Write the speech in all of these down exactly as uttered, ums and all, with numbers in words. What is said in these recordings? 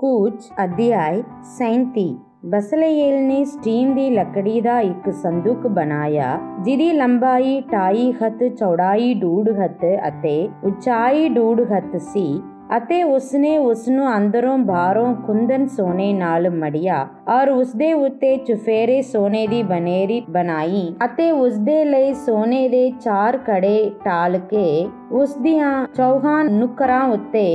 ਕੂਚ ਅਧਿਆਇ ਸੈਂਤੀ। ਬਸਲੇਲ ਨੇ ਸਟੀਮ ਦੀ ਲੱਕੜੀ ਦਾ ਇੱਕ ਸੰਦੂਕ ਬਣਾਇਆ ਜਿਹਦੀ ਲੰਬਾਈ ਢਾਈ ਹੱਥ, ਚੌੜਾਈ ਡੂਢ ਹੱਥ ਅਤੇ ਉਚਾਈ ਡੂਢ ਹੱਥ ਸੀ ਅਤੇ ਉਸਨੇ ਉਸਨੂੰ ਅੰਦਰੋਂ ਬਾਹਰੋਂ ਕੁੰਦਨ ਸੋਨੇ ਨਾਲ ਮੜਿਆ ਔਰ ਉਸਦੇ ਉੱਤੇ ਚੁਫੇਰੇ ਸੋਨੇ ਦੀ ਬਨੇਰੀ ਬਣਾਈ ਅਤੇ ਉਸਦੇ ਲਈ ਸੋਨੇ ਦੇ ਚਾਰ ਕੜੇ ਢਾਲ ਕੇ ਉਸਦੀਆਂ ਚੌਹਾਂ ਨੁਕਰਾਂ ਉੱਤੇ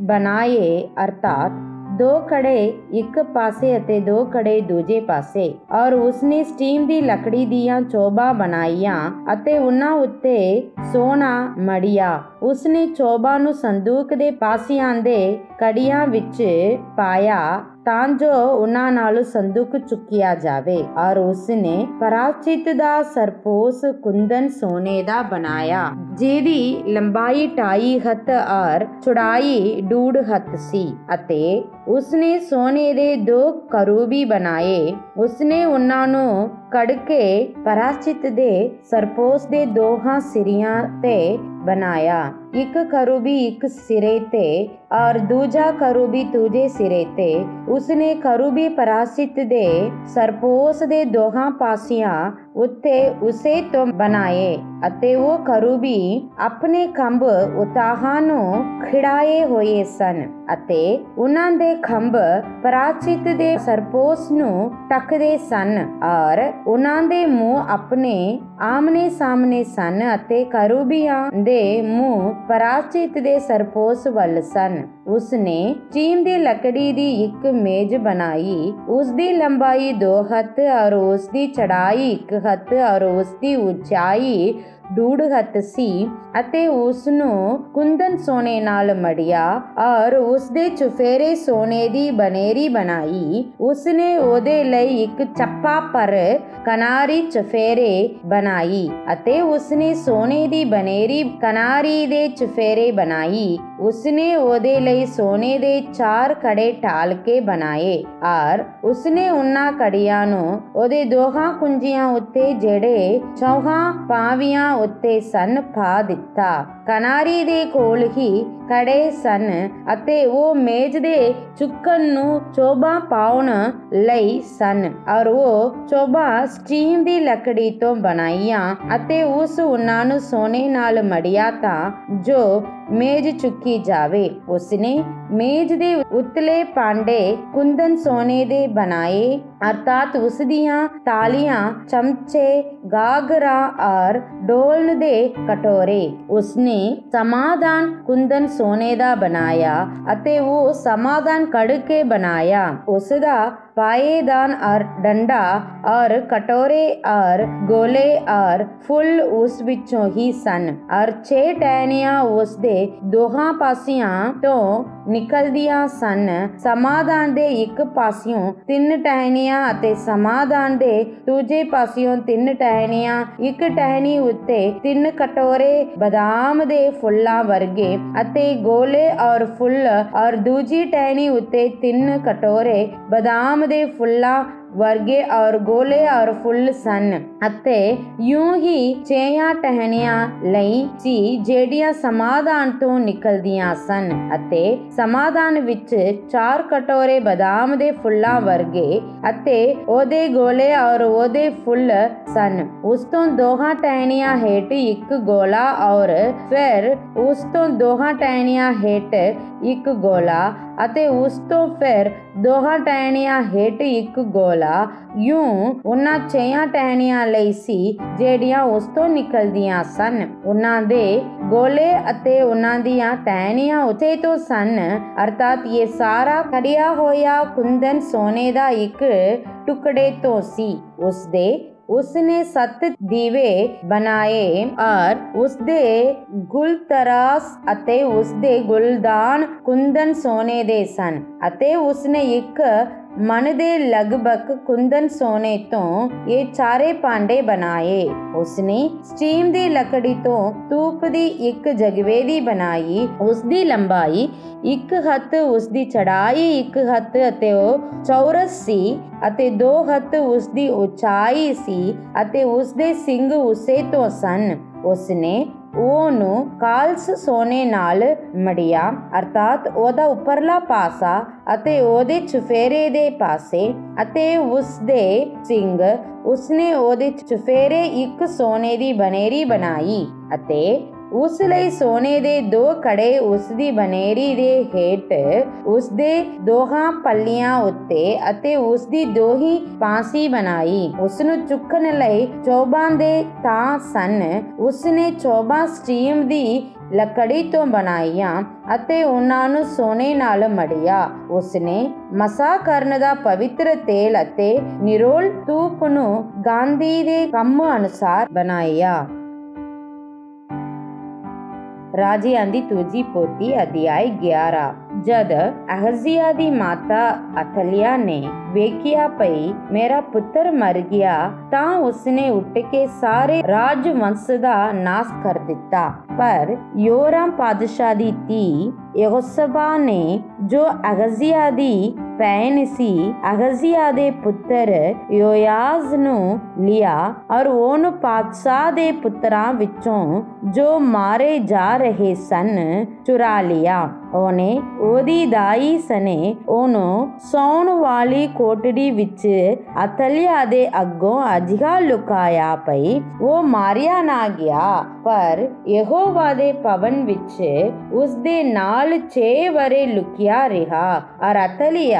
ਬਣਾਏ, ਅਰਥਾਤ ਦੋ ਕੜੇ ਇੱਕ ਪਾਸੇ ਅਤੇ ਦੋ ਕੜੇ ਦੂਜੇ ਪਾਸੇ। ਔਰ ਉਸਨੇ ਸਟੀਮ ਦੀ ਲੱਕੜੀ ਦੀਆਂ ਚੋਬਾਂ ਬਣਾਈਆਂ ਅਤੇ ਉਹਨਾਂ ਉੱਤੇ ਸੋਨਾ ਮੜਿਆ। ਉਸਨੇ ਚੋਬਾਂ ਨੂੰ ਸੰਦੂਕ ਦੇ ਪਾਸਿਆਂ ਦੇ ਕੜੀਆਂ ਵਿੱਚ ਪਾਇਆ ਤਾਂ ਜੋ ਉਹਨਾਂ ਨਾਲ ਸੰਦੂਕ ਚੁੱਕਿਆ ਜਾਵੇ। ਔਰ ਉਸਨੇ ਪ੍ਰਾਚਿਤ ਦਾ ਸਰਪੋਸ ਕੁੰਦਨ ਸੋਨੇ ਦਾ ਬਣਾਇਆ ਜਿਹਦੀ ਲੰਬਾਈ ਢਾਈ ਹੱਥ ਔਰ ਚੌੜਾਈ ਡੂਢ ਹੱਥ ਸੀ ਅਤੇ ਉਸਨੇ ਸੋਨੇ ਦੇ ਦੋ ਕਰੂਬੀ ਬਣਾਏ। ਉਸਨੇ ਉਹਨਾਂ ਨੂੰ ਕੱਢ ਕੇ ਪ੍ਰਾਚਿਤ ਦੇ ਸਰਪੋਸ ਦੇ ਦੋਹਾਂ ਸਿਰਿਆਂ ਤੇ ਬਣਾਇਆ, ਇੱਕ ਕਰੂਬੀ ਇੱਕ ਸਿਰੇ ਤੇ ਔਰ ਦੂਜਾ ਕਰੂਬੀ ਦੂਜੇ ਸਿਰੇ ਤੇ। ਉਸਨੇ ਕਰੂਬੀ ਪ੍ਰਾਚਿਤ ਦੇ ਸਰਪੋਸ ਦੇ ਦੋਹਾਂ ਪਾਸਿਆਂ ਉੱਤੇ ਉਸੇ ਤੋਂ ਬਣਾਏ ਅਤੇ ਉਹ ਕਰੂਬੀ ਆਪਣੇ ਖੰਭ ਉਤਾਹਾਂ ਨੂੰ ਖਿੜਾਏ ਹੋਏ ਸਨ ਅਤੇ ਉਹਨਾਂ ਦੇ ਖੰਭ ਪ੍ਰਾਚਿਤ ਦੇ ਸਰਪੋਸ ਨੂੰ ਢੱਕਦੇ ਸਨ ਔਰ ਉਹਨਾਂ ਦੇ ਮੂੰਹ ਆਪਣੇ ਆਮਨੇ ਸਾਹਮਣੇ ਸਨ ਅਤੇ ਕਰੂਬੀਆਂ ਦੇ ਮੂੰਹ ਪ੍ਰਾਚਿਤ ਦੇ ਸਰਪੋਸ ਵੱਲ ਸਨ। ਉਸਨੇ ਚੀਮ ਦੀ ਲੱਕੜੀ ਦੀ ਇੱਕ ਮੇਜ਼ ਬਣਾਈ। ਉਸਦੀ ਲੰਬਾਈ ਦੋ ਹੱਥ ਔਰ ਉਸਦੀ ਚੜਾਈ ਇੱਕ ਹੱਥ ਔਰ ਉਸਦੀ ਉਚਾਈ ਡੂਢ ਹੱਥ ਸੀ ਅਤੇ ਉਸਨੂੰ ਕੁੰਦਨ ਸੋਨੇ ਨਾਲ ਮੜਿਆ ਔਰ ਉਸਦੇ ਚੁਫੇਰੇ ਸੋਨੇ ਦੀ ਬਨੇਰੀ ਬਣਾਈ। ਉਸਨੇ ਉਹਦੇ ਲਈ ਇੱਕ ਚੱਪਾ ਪਰ ਕਨਾਰੀ ਚੁਫੇਰੇ ਬਣਾਈ ਅਤੇ ਉਸਨੇ ਸੋਨੇ ਦੀ ਬਨੇਰੀ ਕਨਾਰੀ ਦੇ ਚੁਫੇਰੇ ਬਣਾਈ। ਉਸਨੇ ਉਹਦੇ ਲਈ ਸੋਨੇ ਦੇ ਚਾਰ ਕੜੇ ਢਾਲ ਕੇ ਬਣਾਏ ਔਰ ਉਸਨੇ ਉਹਨਾਂ ਕੜੀਆਂ ਨੂੰ ਉਹਦੇ ਦੋਹਾਂ ਕੁੰਜੀਆਂ ਉੱਤੇ ਜਿਹੜੇ ਚੌਹਾਂ ਪਾਵੀਆਂ ਉੱਤੇ ਸਨ ਪਾ ਦਿੱਤਾ। ਕਨਾਰੀ ਦੇ ਕੋਲ ਹੀ ਕੜੇ ਸਨ ਅਤੇ ਉਹ ਮੇਜ਼ ਦੇ ਚੁੱਕਣ ਨੂੰ ਚੋਬਾਂ ਪਾਉਣ ਲਈ ਸਨ ਔਰ ਉਹ ਚੋਬਾਂ ਸਟੀਮ ਦੀ ਲੱਕੜੀ ਤੋਂ ਬਣਾਈਆਂ ਅਤੇ ਉਸ ਉਹਨਾਂ ਨੂੰ ਸੋਨੇ ਨਾਲ ਮੜਿਆ ਤਾਂ ਜੋ ਮੇਜ਼ ਚੁੱਕੀ ਜਾਵੇ। ਉਸਨੇ ਮੇਜ਼ ਦੇ ਉਤਲੇ ਭਾਂਡੇ ਕੁੰਦਨ ਸੋਨੇ ਦੇ ਬਣਾਏ, ਅਰਥਾਤ ਉਸ ਦੀਆਂ ਤਾਲੀਆਂ, ਚਮਚੇ, ਗਾਗਰਾਂ ਔਰ ਡੋਲਣ ਦੇ ਕਟੋਰੇ। ਉਸਨੇ ਸਮਾਧਾਨ ਕੁੰਦਨ ਸੋਨੇ ਦਾ ਬਣਾਇਆ ਅਤੇ ਉਹ ਸਮਾਧਾਨ ਕੱਢ ਕੇ ਬਣਾਇਆ। ਉਸਦਾ ਪਾਏਦਾਨ और डंडा और कटोरे और गोले और फुल उस विचों ही सन और छे टहनियां उसदे दोहां पासियां तो निकलदियां सन। समाधान दे एक पासियों तीन टहनियां अते समाधान दे दूजे पासियों तीन टहनियां, एक टहनी उत्ते तीन कटोरे बदाम दे फुल्लां वर्गे अते गोले और फुल और दूजी टहनी उत्ते तीन कटोरे बदाम ਦੇ ਫੁੱਲਾਂ ਵਰਗੇ ਔਰ ਗੋਲੇ ਔਰ ਫੁੱਲ ਸਨ ਅਤੇ ਯੂੰ ਹੀ ਛੇਆਂ ਟਹਿਣੀਆਂ ਲਈ ਸੀ ਜਿਹੜੀਆਂ ਸਮਾਧਾਨ ਤੋਂ ਨਿਕਲਦੀਆਂ ਸਨ ਅਤੇ ਸਮਾਧਾਨ ਵਿੱਚ ਚਾਰ ਕਟੋਰੇ ਬਦਾਮ ਦੇ ਫੁੱਲਾਂ ਵਰਗੇ ਅਤੇ ਉਹਦੇ ਗੋਲੇ ਔਰ ਉਹਦੇ ਫੁੱਲ ਸਨ। ਉਸ ਤੋਂ ਦੋਹਾਂ ਟਹਿਣੀਆਂ ਹੇਠ ਇੱਕ ਗੋਲਾ ਔਰ ਫਿਰ ਉਸ ਤੋਂ ਦੋਹਾਂ ਟਹਿਣੀਆਂ ਹੇਠ ਇੱਕ ਗੋਲਾ ਅਤੇ ਉਸ ਤੋਂ ਫਿਰ ਦੋਹਾਂ ਟਹਿਣੀਆਂ ਹੇਠ ਇੱਕ ਗੋਲਾ। ਯੂੰ ਉਹਨਾਂ ਛੇਆਂ ਟਹਿਣੀਆਂ ਲਈ ਸੀ ਜਿਹੜੀਆਂ ਉਸ ਤੋਂ ਨਿਕਲਦੀਆਂ ਸਨ। ਉਹਨਾਂ ਦੇ ਗੋਲੇ ਅਤੇ ਉਹਨਾਂ ਦੀਆਂ ਟਹਿਣੀਆਂ ਉੱਥੇ ਤੋਂ ਸਨ, ਅਰਥਾਤ ਇਹ ਸਾਰਾ ਕੜਿਆ ਹੋਇਆ ਕੁੰਦਨ ਸੋਨੇ ਦਾ ਇੱਕ ਟੁਕੜੇ ਤੋਂ ਸੀ। ਉਸਦੇ उसने सत दीवे बनाए और उसदे गुलतरास अते उसदे गुलदान कुंदन सोने दे सन अते उसने एक मन दे लगभग कुंदन सोने तो ये चारे पांडे बनाए। उसने स्टीम दी लकड़ी तो धूप दी एक जगवेदी बनाई। उसदी लंबाई एक हथ, उसदी चढ़ाई एक हथ अते ओ चौरस सी अते दो हथ उसदी उचाई सी अते उसदे सिंग उसे तो सन। उसने ਉਹ ਉਹਨੂੰ ਕਾਲਸ ਸੋਨੇ ਨਾਲ ਮੜਿਆ, ਅਰਥਾਤ ਉਹਦਾ ਉੱਪਰਲਾ ਪਾਸਾ ਅਤੇ ਉਹਦੇ ਚੁਫੇਰੇ ਦੇ ਪਾਸੇ ਅਤੇ ਉਸਦੇ ਸਿੰਘ। ਉਸਨੇ ਉਹਦੇ ਚੁਫੇਰੇ ਇੱਕ ਸੋਨੇ ਦੀ ਬਨੇਰੀ ਬਣਾਈ ਅਤੇ ਉਸ ਲਈ ਸੋਨੇ ਦੇ ਦੋ ਕੜੇ ਉਸਦੀ ਬਨੇਰੀ ਦੇ ਹੇਠ, ਉਸਦੇ ਦੋਹਾਂ ਪੱਲੀਆਂ ਉੱਤੇ ਅਤੇ ਉਸਦੀ ਦੋਹੀ ਪਾਂਸੀ ਬਣਾਈ। ਉਸਨੂੰ ਚੁੱਕਣ ਲਈ ਚੌਬਾਂ ਦੇ ਤਾਂ ਸਨ। ਉਸਨੇ ਚੌਬਾਂ ਸਟੀਮ ਦੀ ਲੱਕੜੀ ਤੋਂ ਬਣਾਈਆਂ ਅਤੇ ਉਹਨਾਂ ਨੂੰ ਸੋਨੇ ਨਾਲ ਮੜਿਆ। ਉਸਨੇ ਮਸਾ ਕਰਨ ਦਾ ਪਵਿੱਤਰ ਤੇਲ ਅਤੇ ਨਿਰੋਲ ਧੂਪ ਨੂੰ ਗਾਂਧੀ ਦੇ ਕੰਮ ਅਨੁਸਾਰ ਬਣਾਇਆ। ਰਾਜਿਆਂ ਦੀ ਦੂਜੀ ਪੋਥੀ ਅਧਿਆਇ ਗਿਆਰਾਂ। ਜਦ ਅਹਜ਼ੀਆ ਦੀ ਮਾਤਾ ਅਥਲਿਆ ਨੇ ਵੇਖਿਆ ਭਈ ਮੇਰਾ ਪੁੱਤਰ ਮਰ ਗਿਆ, ਤਾਂ ਉਸਨੇ ਉੱਠ ਕੇ ਸਾਰੇ ਰਾਜਵੰਸ਼ ਦਾ ਨਾਸ ਕਰ ਦਿੱਤਾ। ਪਰ ਯੋਰਾਮ ਪਾਤਸ਼ਾਹ ਦੀ ਧੀ ਯਹੋਸ਼ਬਾ ਨੇ, ਜੋ ਅਹਜ਼ੀਆ ਦੀ ਭੈਣ ਸੀ, ਅਹਜ਼ੀਆ ਦੇ ਪੁੱਤਰ ਯੋਆਜ਼ ਨੂੰ ਲਿਆ ਔਰ ਉਹਨੂੰ ਪਾਤਸ਼ਾਹ ਦੇ ਪੁੱਤਰਾਂ ਵਿੱਚੋਂ ਜੋ ਮਾਰੇ ਜਾ ਰਹੇ ਸਨ ਚੁਰਾ ਲਿਆ। ਉਹਨੇ ਉਹਦੀ ਦਾਈ ਸਨੇ ਉਹਨੂੰ ਸੌਣ ਵਾਲੀ ਕੋਠੜੀ ਵਿੱਚ ਅਥਲਿਆ ਦੇ ਅੱਗੋਂ ਅਜਿਹਾ ਲੁਕਾਇਆ ਭਈ ਉਹ ਮਾਰਿਆ ਨਾ ਗਿਆ, ਪਰ ਯਹੋਵਾ ਦੇ ਭਵਨ ਵਿੱਚ ਉਸਦੇ ਨਾਲ ਛੇ ਵਰੇ ਲੁਕਿਆ ਰਿਹਾ ਔਰ ਅਥਲਿਆ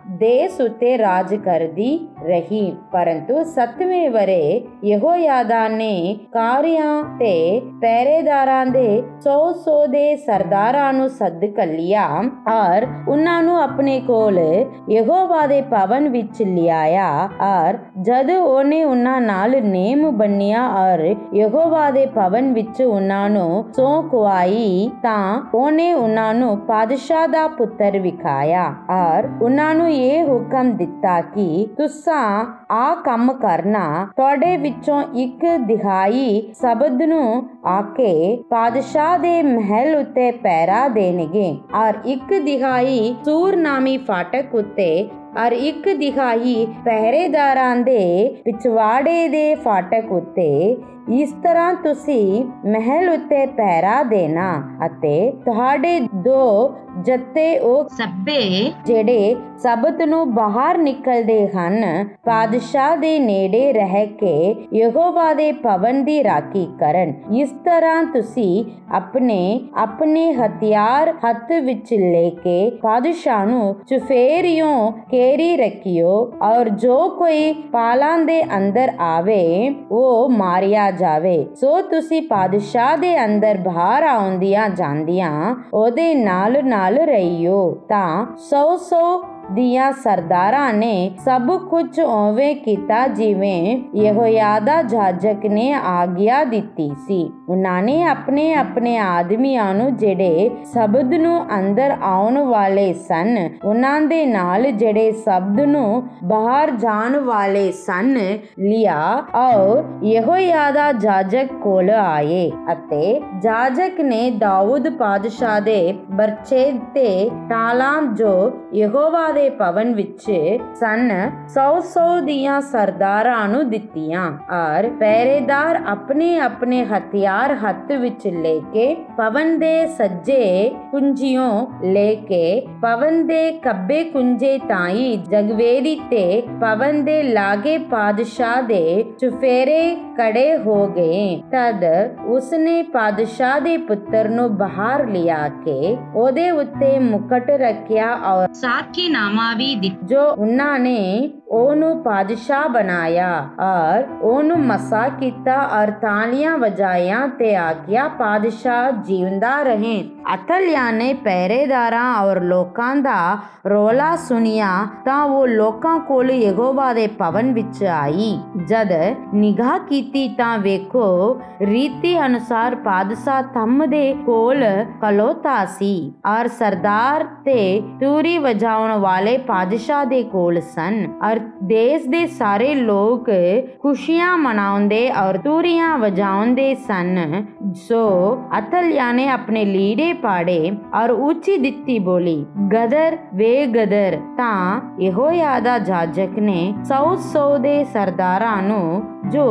ਦੇਸ ਉੱਤੇ ਰਾਜ ਕਰਦੀ ਰਹੀ। ਪਰੰਤੂ ਸੱਤਵੇਂ ਵਰੇ ਯਹੋਯਾਦਾ ਨੇ ਕਾਰਿਆਂ ਤੇ ਪਹਿਰੇਦਾਰਾਂ ਦੇ ਸੌ ਸੌ ਦੇ ਸਰਦਾਰਾਂ ਨੂੰ ਸੱਦ ਘੱਲਿਆ ਔਰ ਉਹਨਾਂ ਨੂੰ ਆਪਣੇ ਕੋਲ ਯਹੋਵਾ ਦੇ ਭਵਨ ਵਿੱਚ ਲਿਆਇਆ। ਔਰ ਜਦ ਉਹਨੇ ਉਹਨਾਂ ਨਾਲ ਨੇਮ ਬੰਨਿਆ ਔਰ ਯਹੋਵਾ ਦੇ ਭਵਨ ਵਿੱਚ ਉਹਨਾਂ ਨੂੰ ਸਹੁੰ ਖਵਾਈ, ਤਾਂ ਉਹਨੇ ਉਹਨਾਂ ਨੂੰ ਪਾਤਸ਼ਾਹ ਦਾ ਪੁੱਤਰ ਵਿਖਾਇਆ ਔਰ ਉਹਨਾਂ ਨੂੰ ਇਹ ਹੁਕਮ ਦਿੱਤਾ ਕਿ ਤੁਸਾਂ ਆ ਕੰਮ ਕਰਨਾ। ਤੁਹਾਡੇ ਵਿੱਚੋਂ ਇੱਕ ਦਿਹਾਈ ਸ਼ਬਦ ਨੂੰ ਆ ਕੇ ਪਾਤਸ਼ਾਹ ਦੇ ਮਹਿਲ ਉੱਤੇ ਪਹਿਰਾ ਦੇਣਗੇ ਔਰ ਇੱਕ ਦਿਹਾਈ ਸੂਰਨਾਮੀ ਫਾਟਕ ਉੱਤੇ ਔਰ ਇੱਕ ਦਿਹਾਈ ਪਹਿਰੇਦਾਰਾਂ ਦੇ ਪਿਛਵਾੜੇ ਦੇ ਫਾਟਕ ਉੱਤੇ। ਇਸ ਤਰ੍ਹਾਂ ਤੁਸੀਂ ਮਹਿਲ ਉੱਤੇ ਪਹਿਰਾ ਦੇਣਾ ਅਤੇ ਤੁਹਾਡੇ ਦੋ ਜੱਥੇ ਉਹ ਸੱਬੇ ਜਿਹੜੇ ਸਬਤ ਨੂੰ ਬਾਹਰ ਨਿਕਲਦੇ ਹਨ, ਪਾਤਸ਼ਾਹ ਦੇ ਨੇੜੇ ਰਹਿ ਕੇ ਯਹੋਵਾ ਦੇ ਭਵਨ ਦੀ ਰਾਖੀ ਕਰਨ। ਇਸ ਤਰ੍ਹਾਂ ਤੁਸੀਂ ਆਪਣੇ ਆਪਣੇ ਹਥਿਆਰ ਹੱਥ ਵਿੱਚ ਲੈ ਕੇ ਪਾਤਸ਼ਾਹ ਨੂੰ ਚੁਫੇਰਿਓਂ ਘੇਰੀ ਰੱਖਿਓ ਔਰ ਜੋ ਕੋਈ ਪਾਲਾਂ ਦੇ ਅੰਦਰ ਆਵੇ ਉਹ ਮਾਰਿਆ ਜਾਵੇ। ਸੋ ਤੁਸੀਂ ਪਾਤਸ਼ਾਹ ਦੇ ਅੰਦਰ ਬਾਹਰ ਆਉਂਦਿਆਂ ਜਾਂਦਿਆਂ ਉਹਦੇ ਨਾਲ ਨਾਲ ਰਹੀਓ। ਤਾਂ ਸੌ ਸੌ ਦੀਆਂ ਸਰਦਾਰਾਂ ਨੇ ਸਭ ਕੁਝ ਉਵੇਂ ਕੀਤਾ ਜਿਵੇਂ ਯਹੋਯਾਦਾ ਜਾਜਕ ਨੇ ਆਗਿਆ ਦਿੱਤੀ ਸੀ। ਉਹਨਾਂ ਨੇ ਆਪਣੇ ਆਪਣੇ ਆਦਮੀਆਂ ਨੂੰ ਜਿਹੜੇ ਸ਼ਬਦ ਨੂੰ ਅੰਦਰ ਆਉਣ ਵਾਲੇ ਸਨ, ਉਹਨਾਂ ਦੇ ਨਾਲ ਜਿਹੜੇ ਸ਼ਬਦ ਨੂੰ ਬਾਹਰ ਜਾਣ ਵਾਲੇ ਸਨ, ਲਿਆ ਔਰ ਯਹੋਯਾਦਾ ਜਾਜਕ ਕੋਲ ਆਏ। ਅਤੇ ਜਾਜਕ ਨੇ ਦਾਊਦ ਪਾਤਸ਼ਾਹ ਦੇ ਬਰਛੇ ਤੇ ਟਾਲਾਂ ਜੋ ਯਹੋਵਾ ਦੇ ਭਵਨ ਵਿੱਚ ਸਨ ਸੌ ਸੌ ਦੀਆਂ ਸਰਦਾਰਾਂ ਨੂੰ ਦਿੱਤੀਆਂ ਔਰ ਪਹਿਰੇਦਾਰ ਆਪਣੇ ਆਪਣੇ ਹਥਿਆਰ ਹੱਥ ਵਿੱਚ ਲੈ ਕੇ ਭਵਨ ਦੇ ਸੱਜੇ ਕੁੰਜਿਓਂ ਲੈ ਕੇ ਭਵਨ ਦੇ ਖੱਬੇ ਕੁੰਜੇ ਤਾਈਂ ਜਗਵੇਦੀ ਤੇ ਭਵਨ ਦੇ ਲਾਗੇ ਪਾਤਸ਼ਾਹ ਦੇ ਚੁਫੇਰੇ ਖੜੇ ਹੋ ਗਏ। ਤਦ ਉਸਨੇ ਪਾਤਸ਼ਾਹ ਦੇ ਪੁੱਤਰ ਨੂੰ ਬਾਹਰ ਲਿਆ ਕੇ ਉਹਦੇ ਉੱਤੇ ਮੁਕਟ ਰੱਖਿਆ ਔਰ ਸਾਖੀਨਾਮਾ ਵੀ ਦਿੱਤਾ, ਜੋ ਉਹਨਾਂ ਨੇ ਉਹਨੂੰ ਪਾਤਸ਼ਾਹ ਬਣਾਇਆ ਔਰ ਉਹਨੂੰ ਮਸਾ ਕੀਤਾ ਔਰ ਤਾਲੀਆਂ ਵਜਾਈਆਂ ਤੇ ਆਖਿਆ ਪਾਤਸ਼ਾਹ ਜਿਉਂਦਾ ਰਹੇ। ਅਥਲਿਆ ਨੇ ਪਹਿਰੇਦਾਰਾਂ ਔਰ ਲੋਕਾਂ ਦਾ ਰੌਲਾ ਸੁਣਿਆ ਤਾਂ ਉਹ ਲੋਕਾਂ ਕੋਲ ਯਹੋਵਾ ਦੇ ਭਵਨ ਵਿੱਚ ਆਈ। ਜਦ ਨਿਗਾਹ ਕੀਤੀ ਤਾਂ ਵੇਖੋ ਰੀਤੀ ਅਨੁਸਾਰ ਪਾਤਸ਼ਾਹ ਥੰਮ ਦੇ ਕੋਲ ਖਲੋਤਾ ਸੀ ਔਰ ਸਰਦਾਰ ਤੇ ਤੂਰੀ ਵਜਾਉਣ ਵਾਲੇ ਪਾਤਸ਼ਾਹ ਦੇ ਕੋਲ ਸਨ ਔਰ ਦੇਸ਼ ਦੇ ਸਾਰੇ ਲੋਕ ਖੁਸ਼ੀਆਂ ਮਨਾਉਂਦੇ ਔਰ ਤੂਰੀਆਂ ਵਜਾਉਂਦੇ ਸਨ। ਸੋ ਅਥਲਿਆ ਨੇ ਆਪਣੇ ਲੀੜੇ ਪਾੜੇ ਔਰ ਉੱਚੀ ਦਿੱਤੀ ਬੋਲੀ, ਗਦਰ ਵੇ ਗਦਰ। ਤਾਂ ਯਹੋਯਾਦਾ ਜਾਜਕ ਨੇ ਸੌ ਸੌ ਦੇ ਸਰਦਾਰਾਂ ਨੂੰ ਜੋ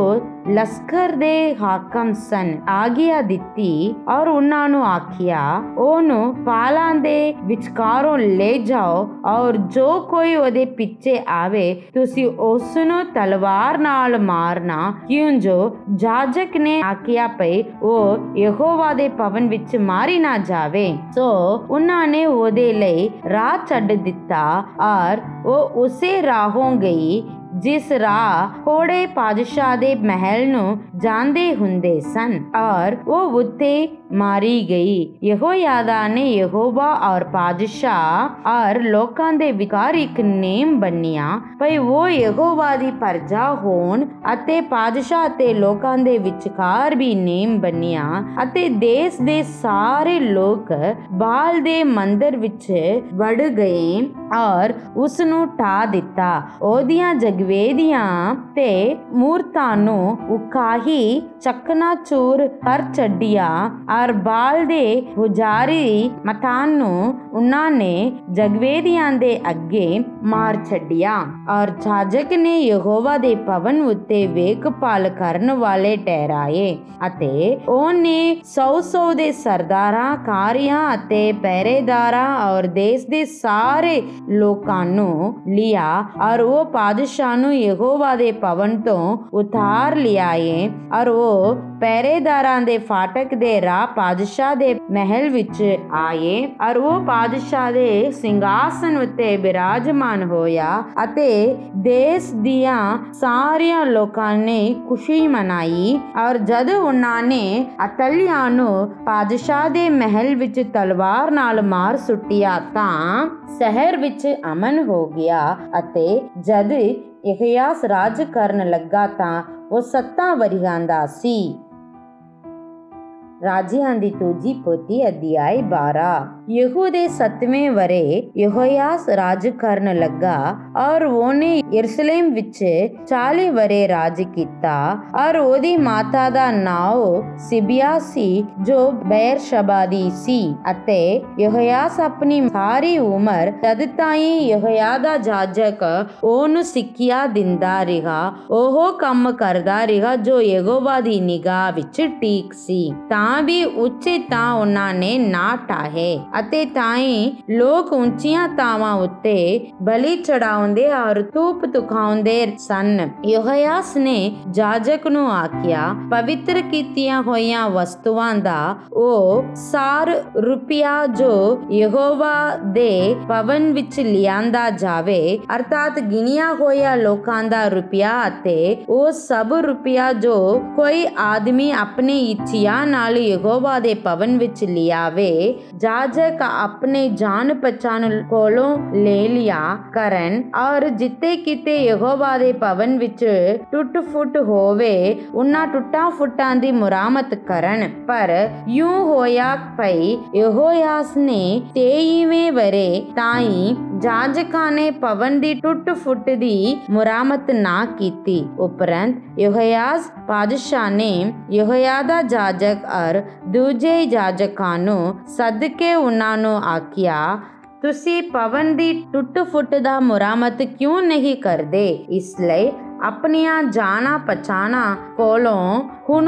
ਲਸ਼ਕਰ ਦੇ ਹਾਕਮ ਸਨ ਆਗਿਆ ਦਿੱਤੀ ਔਰ ਉਹਨਾਂ ਨੂੰ ਆਖਿਆ ਉਹਨੂੰ ਪਾਲਾਂ ਦੇ ਵਿਚਕਾਰੋਂ ਲੈ ਜਾਓ ਔਰ ਜੋ ਕੋਈ ਉਹਦੇ ਪਿੱਛੇ ਆਵੇ ਤੁਸੀਂ ਉਸ ਨੂੰ ਤਲਵਾਰ ਨਾਲ ਮਾਰਨਾ, ਕਿਉਂ ਜੋ ਜਾਜਕ ਨੇ ਆਖਿਆ ਪਈ ਉਹ ਯਹੋਵਾ ਦੇ ਭਵਨ ਵਿੱਚ ਮਾਰੀ ਨਾ ਜਾਵੇ। ਸੋ ਉਹਨਾਂ ਨੇ ਉਹਦੇ ਲਈ ਰਾਹ ਛੱਡ ਦਿੱਤਾ ਔਰ ਉਹ ਉਸੇ ਰਾਹੋਂ ਗਈ ਜਿਸ ਰਾਹ ਘੋੜੇ ਪਾਦਸ਼ਾਹ ਦੇ ਮਹਿਲ ਨੂੰ ਜਾਂਦੇ ਹੁੰਦੇ ਸਨ ਔਰ ਉਹ ਉੱਤੇ ਮਾਰੀ ਗਈ। ਯਹੋਯਾਦਾ ਨੇ ਯਹੋਵਾ ਔਰ ਪਾਦਸ਼ਾਹ ਔਰ ਲੋਕਾਂ ਦੇ ਵਿਚਕਾਰ ਇੱਕ ਨੇਮ ਬੰਨਿਆ ਭਈ ਉਹ ਯਹੋਵਾ ਦੀ ਪ੍ਰਜਾ ਹੋਣ ਅਤੇ ਪਾਦਸ਼ਾਹ ਅਤੇ ਲੋਕਾਂ ਦੇ ਵਿਚਕਾਰ ਵੀ ਨੇਮ ਬੰਨਿਆ ਅਤੇ ਦੇਸ਼ ਦੇ ਸਾਰੇ ਲੋਕ ਬਾਲ ਦੇ ਮੰਦਰ ਵਿੱਚ ਵੜ ਗਏ ਔਰ ਉਸ ਨੂੰ ਢਾ ਦਿੱਤਾ। ਉਹਦੀਆਂ ਜਗਵੇਦੀਆਂ ਤੇ ਮੂਰਤਾਂ ਨੂੰ ਉਕਾਹੀ ਚਕਨਾਚੂਰ ਕਰ ਛੱਡਿਆ ਔਰ ਬਾਲ ਦੇ ਪੁਜਾਰੀ ਮਤਾਨ ਨੂੰ ਉਹਨਾਂ ਨੇ ਜਗਵੇਦੀਆਂ ਦੇ ਅੱਗੇ ਮਾਰ ਛੱਡਿਆ ਔਰ ਜਾਜਕ ਨੇ ਯਹੋਵਾ ਦੇ ਭਵਨ ਉੱਤੇ ਵੇਖਭਾਲ ਕਰਨ ਵਾਲੇ ਠਹਿਰਾਏ ਅਤੇ ਉਹਨੇ ਸੌ ਸੌ ਦੇ ਸਰਦਾਰਾਂ, ਕਾਰੀਆਂ ਅਤੇ ਪਹਿਰੇਦਾਰਾਂ ਔਰ ਦੇਸ਼ ਦੇ ਸਾਰੇ ਲੋਕਾਂ ਨੂੰ ਲਿਆ ਔਰ ਉਹ ਪਾਦਸ਼ਾਹ ਨੂੰ ਯਹੋਵਾ ਦੇ ਭਵਨ ਤੋਂ ਉਤਾਰ ਲਿਆਏ ਔਰ ਉਹ ਪਹਿਰੇਦਾਰਾਂ ਦੇ ਫਾਟਕ ਦੇ ਰਾਹ ਪਾਦਸ਼ਾਹ ਦੇ ਮਹਿਲ ਵਿੱਚ ਆਏ ਔਰ ਉਹ ਪਾਦਸ਼ਾਹ ਦੇ ਸਿੰਘਾਸਨ ਉੱਤੇ ਬਿਰਾਜਮਾਨ ਹੋਇਆ ਅਤੇ ਦੇਸ਼ ਦੀਆਂ ਸਾਰੀਆਂ ਲੋਕਾਂ ਨੇ ਖੁਸ਼ੀ ਮਨਾਈ ਔਰ ਜਦ ਉਹਨਾਂ ਨੇ ਅਤਲਿਆ ਨੂੰ ਪਾਦਸ਼ਾਹ ਦੇ ਮਹਿਲ ਵਿੱਚ ਤਲਵਾਰ ਨਾਲ ਮਾਰ ਸੁੱਟਿਆ ਤਾਂ ਸ਼ਹਿਰ ਵਿੱਚ ਅਮਨ ਹੋ ਗਿਆ ਅਤੇ ਜਦ ਯਹੋਯਾਸ ਰਾਜ ਕਰਨ ਲੱਗਾ ਤਾਂ ਉਹ ਸੱਤਾਂ ਵਰ੍ਹਿਆਂ ਦਾ ਸੀ। ਰਾਜਿਆਂ ਦੀ ਦੂਜੀ ਪੋਥੀ ਅਧਿਆਇ ਬਾਰਾਂ। ਯਹੂ ਦੇ ਸੱਤਵੇਂ ਵਰੇ ਯਹੋਯਾਸ ਰਾਜ ਕਰਨ ਲੱਗਾ ਔਰ ਉਹਨੇ ਯਰੂਸ਼ਲਮ ਵਿੱਚ ਚਾਲੀ ਵਰੇ ਰਾਜ ਕੀਤਾ ਔਰ ਉਹਦੀ ਮਾਤਾ ਦਾ ਨਾਮ ਸਿਬਿਆ ਸੀ ਜੋ ਬੇਰਸ਼ਬਾ ਦੀ ਸੀ ਅਤੇ ਯਹੋਯਾਸ ਆਪਣੀ ਸਾਰੀ ਉਮਰ ਤਦ ਤਾਈਂ ਯਹੋਯਾਦਾ ਜਾਜਕ ਉਹਨੂੰ ਸਿੱਖਿਆ ਦਿੰਦਾ ਰਿਹਾ। ਉਹ ਕੰਮ ਕਰਦਾ ਰਿਹਾ ਜੋ ਯਹੋਵਾ ਦੀ ਨਿਗਾਹ ਵਿੱਚ ਠੀਕ ਸੀ ਤਾਂ ਵੀ ਉੱਚੇ ਤਾਂ ਉਹਨਾਂ ਨੇ ਨਾ ਢਾਹੇ ਅਤੇ ਤਾਈ ਲੋਕ ਉੱਚੀਆਂ ਤਾਵਾਂ ਉੱਤੇ ਬਲੀ ਚੜਾਉਂਦੇ ਔਰ ਧੂਪ ਦਿਖਾਉਂਦੇ ਸਨ। ਯਹੋਯਾਸ ਨੇ ਜਾਜਕ ਨੂੰ ਆਖਿਆ ਪਵਿੱਤਰ ਕੀਤੀਆਂ ਹੋਈਆਂ ਵਸਤੂਆਂ ਦਾ ਉਹ ਸਾਰ ਰੁਪਿਆ ਜੋ ਯਹੋਵਾ ਦੇ ਭਵਨ ਵਿੱਚ ਲਿਆਂਦਾ ਜਾਵੇ ਅਰਥਾਤ ਗਿਣਿਆ ਹੋਇਆ ਲੋਕਾਂ ਦਾ ਰੁਪਿਆ ਅਤੇ ਉਹ ਸਭ ਰੁਪਿਆ ਜੋ ਕੋਈ ਆਦਮੀ ਆਪਣੀ ਇੱਛਾ ਨਾਲ ਯਹੋਵਾ ਦੇ ਭਵਨ ਵਿੱਚ ਲਿਆਵੇ ਜਾਜਕ ਆਪਣੇ ਜਾਣ ਪਛਾਣ ਕੋਲੋਂ ਲੈ ਲਿਆ ਕਰਨ ਔਰ ਜਿੱਤੇ ਕਿਤੇ ਯਹੋਵਾ ਦੇ ਭਵਨ ਵਿੱਚ ਟੁੱਟ ਫੁੱਟ ਹੋਵੇ ਉਹਨਾਂ ਟੁੱਟਾਂ ਫੁੱਟਾਂ ਦੀ ਮੁਰਾਮਤ ਕਰਨ। ਪਰ ਯੂੰ ਹੋਇਆ ਭਈ ਯਹੋਯਾਸ ਨੇ ਤੇਈਵੇਂ ਵਰੇ ਤਾਈਂ ਜਾਜਕਾਂ ਨੇ ਭਵਨ ਦੀ ਟੁੱਟ ਫੁੱਟ ਦੀ ਮੁਰਾਮਤ ਨਾ ਕੀਤੀ। ਉਪਰੰਤ ਯਹੋਯਾਸ ਪਾਦਸ਼ਾਹ ਨੇ ਯਹੋਯਾਦਾ ਜਾਜਕ ਔਰ ਦੂਜੇ ਜਾਜਕਾਂ ਨੂੰ ਸੱਦ ਕੇ ਉਹਨਾਂ ਨੂੰ ਆਖਿਆ ਤੁਸੀਂ ਭਵਨ ਦੀ ਟੁੱਟ ਫੁੱਟ ਦਾ ਮੁਰਾਮਤ ਕਿਉਂ ਨਹੀਂ ਕਰਦੇ? ਇਸ ਲਈ ਆਪਣੀਆਂ ਜਾਣਾ ਪਛਾਣਾ ਕੋਲੋਂ ਹੁਣ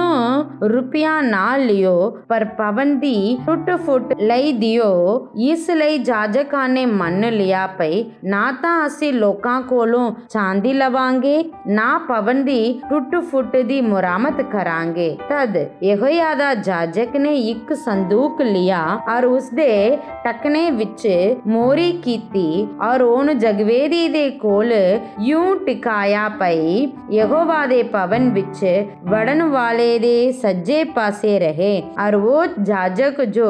ਰੁਪਿਆ ਨਾ ਲਿਓ ਪਰ ਭਵਨ ਦੀ ਟੁੱਟ ਫੁੱਟ ਲਈ ਦਿਓ। ਇਸ ਲਈ ਜਾਜਕਾਂ ਨੇ ਮੰਨ ਲਿਆ ਪਈ ਨਾ ਤਾਂ ਅਸੀਂ ਲੋਕਾਂ ਕੋਲੋਂ ਚਾਂਦੀ ਲਵਾਂਗੇ ਨਾ ਭਵਨ ਦੀ ਟੁੱਟ ਫੁੱਟ ਦੀ ਮੁਰਾਮਤ ਕਰਾਂਗੇ। ਤਦ ਯਹੋਯਾਦਾ ਜਾਜਕ ਨੇ ਇੱਕ ਸੰਦੂਕ ਲਿਆ ਔਰ ਉਸਦੇ ਟਕਨੇ ਵਿੱਚ ਮੋਰੀ ਕੀਤੀ ਔਰ ਉਹਨੂੰ ਜਗਵੇਦੀ ਦੇ ਕੋਲ ਯੂੰ ਟਿਕਾਇਆ ਪਈ ਯਹੋਵਾ ਦੇ ਭਵਨ ਵਿੱਚ ਵੜਨ ਵਾਲੇ ਦੇ ਸੱਜੇ ਪਾਸੇ ਰਹੇ ਔਰ ਉਹ ਜਾਜਕ ਜੋ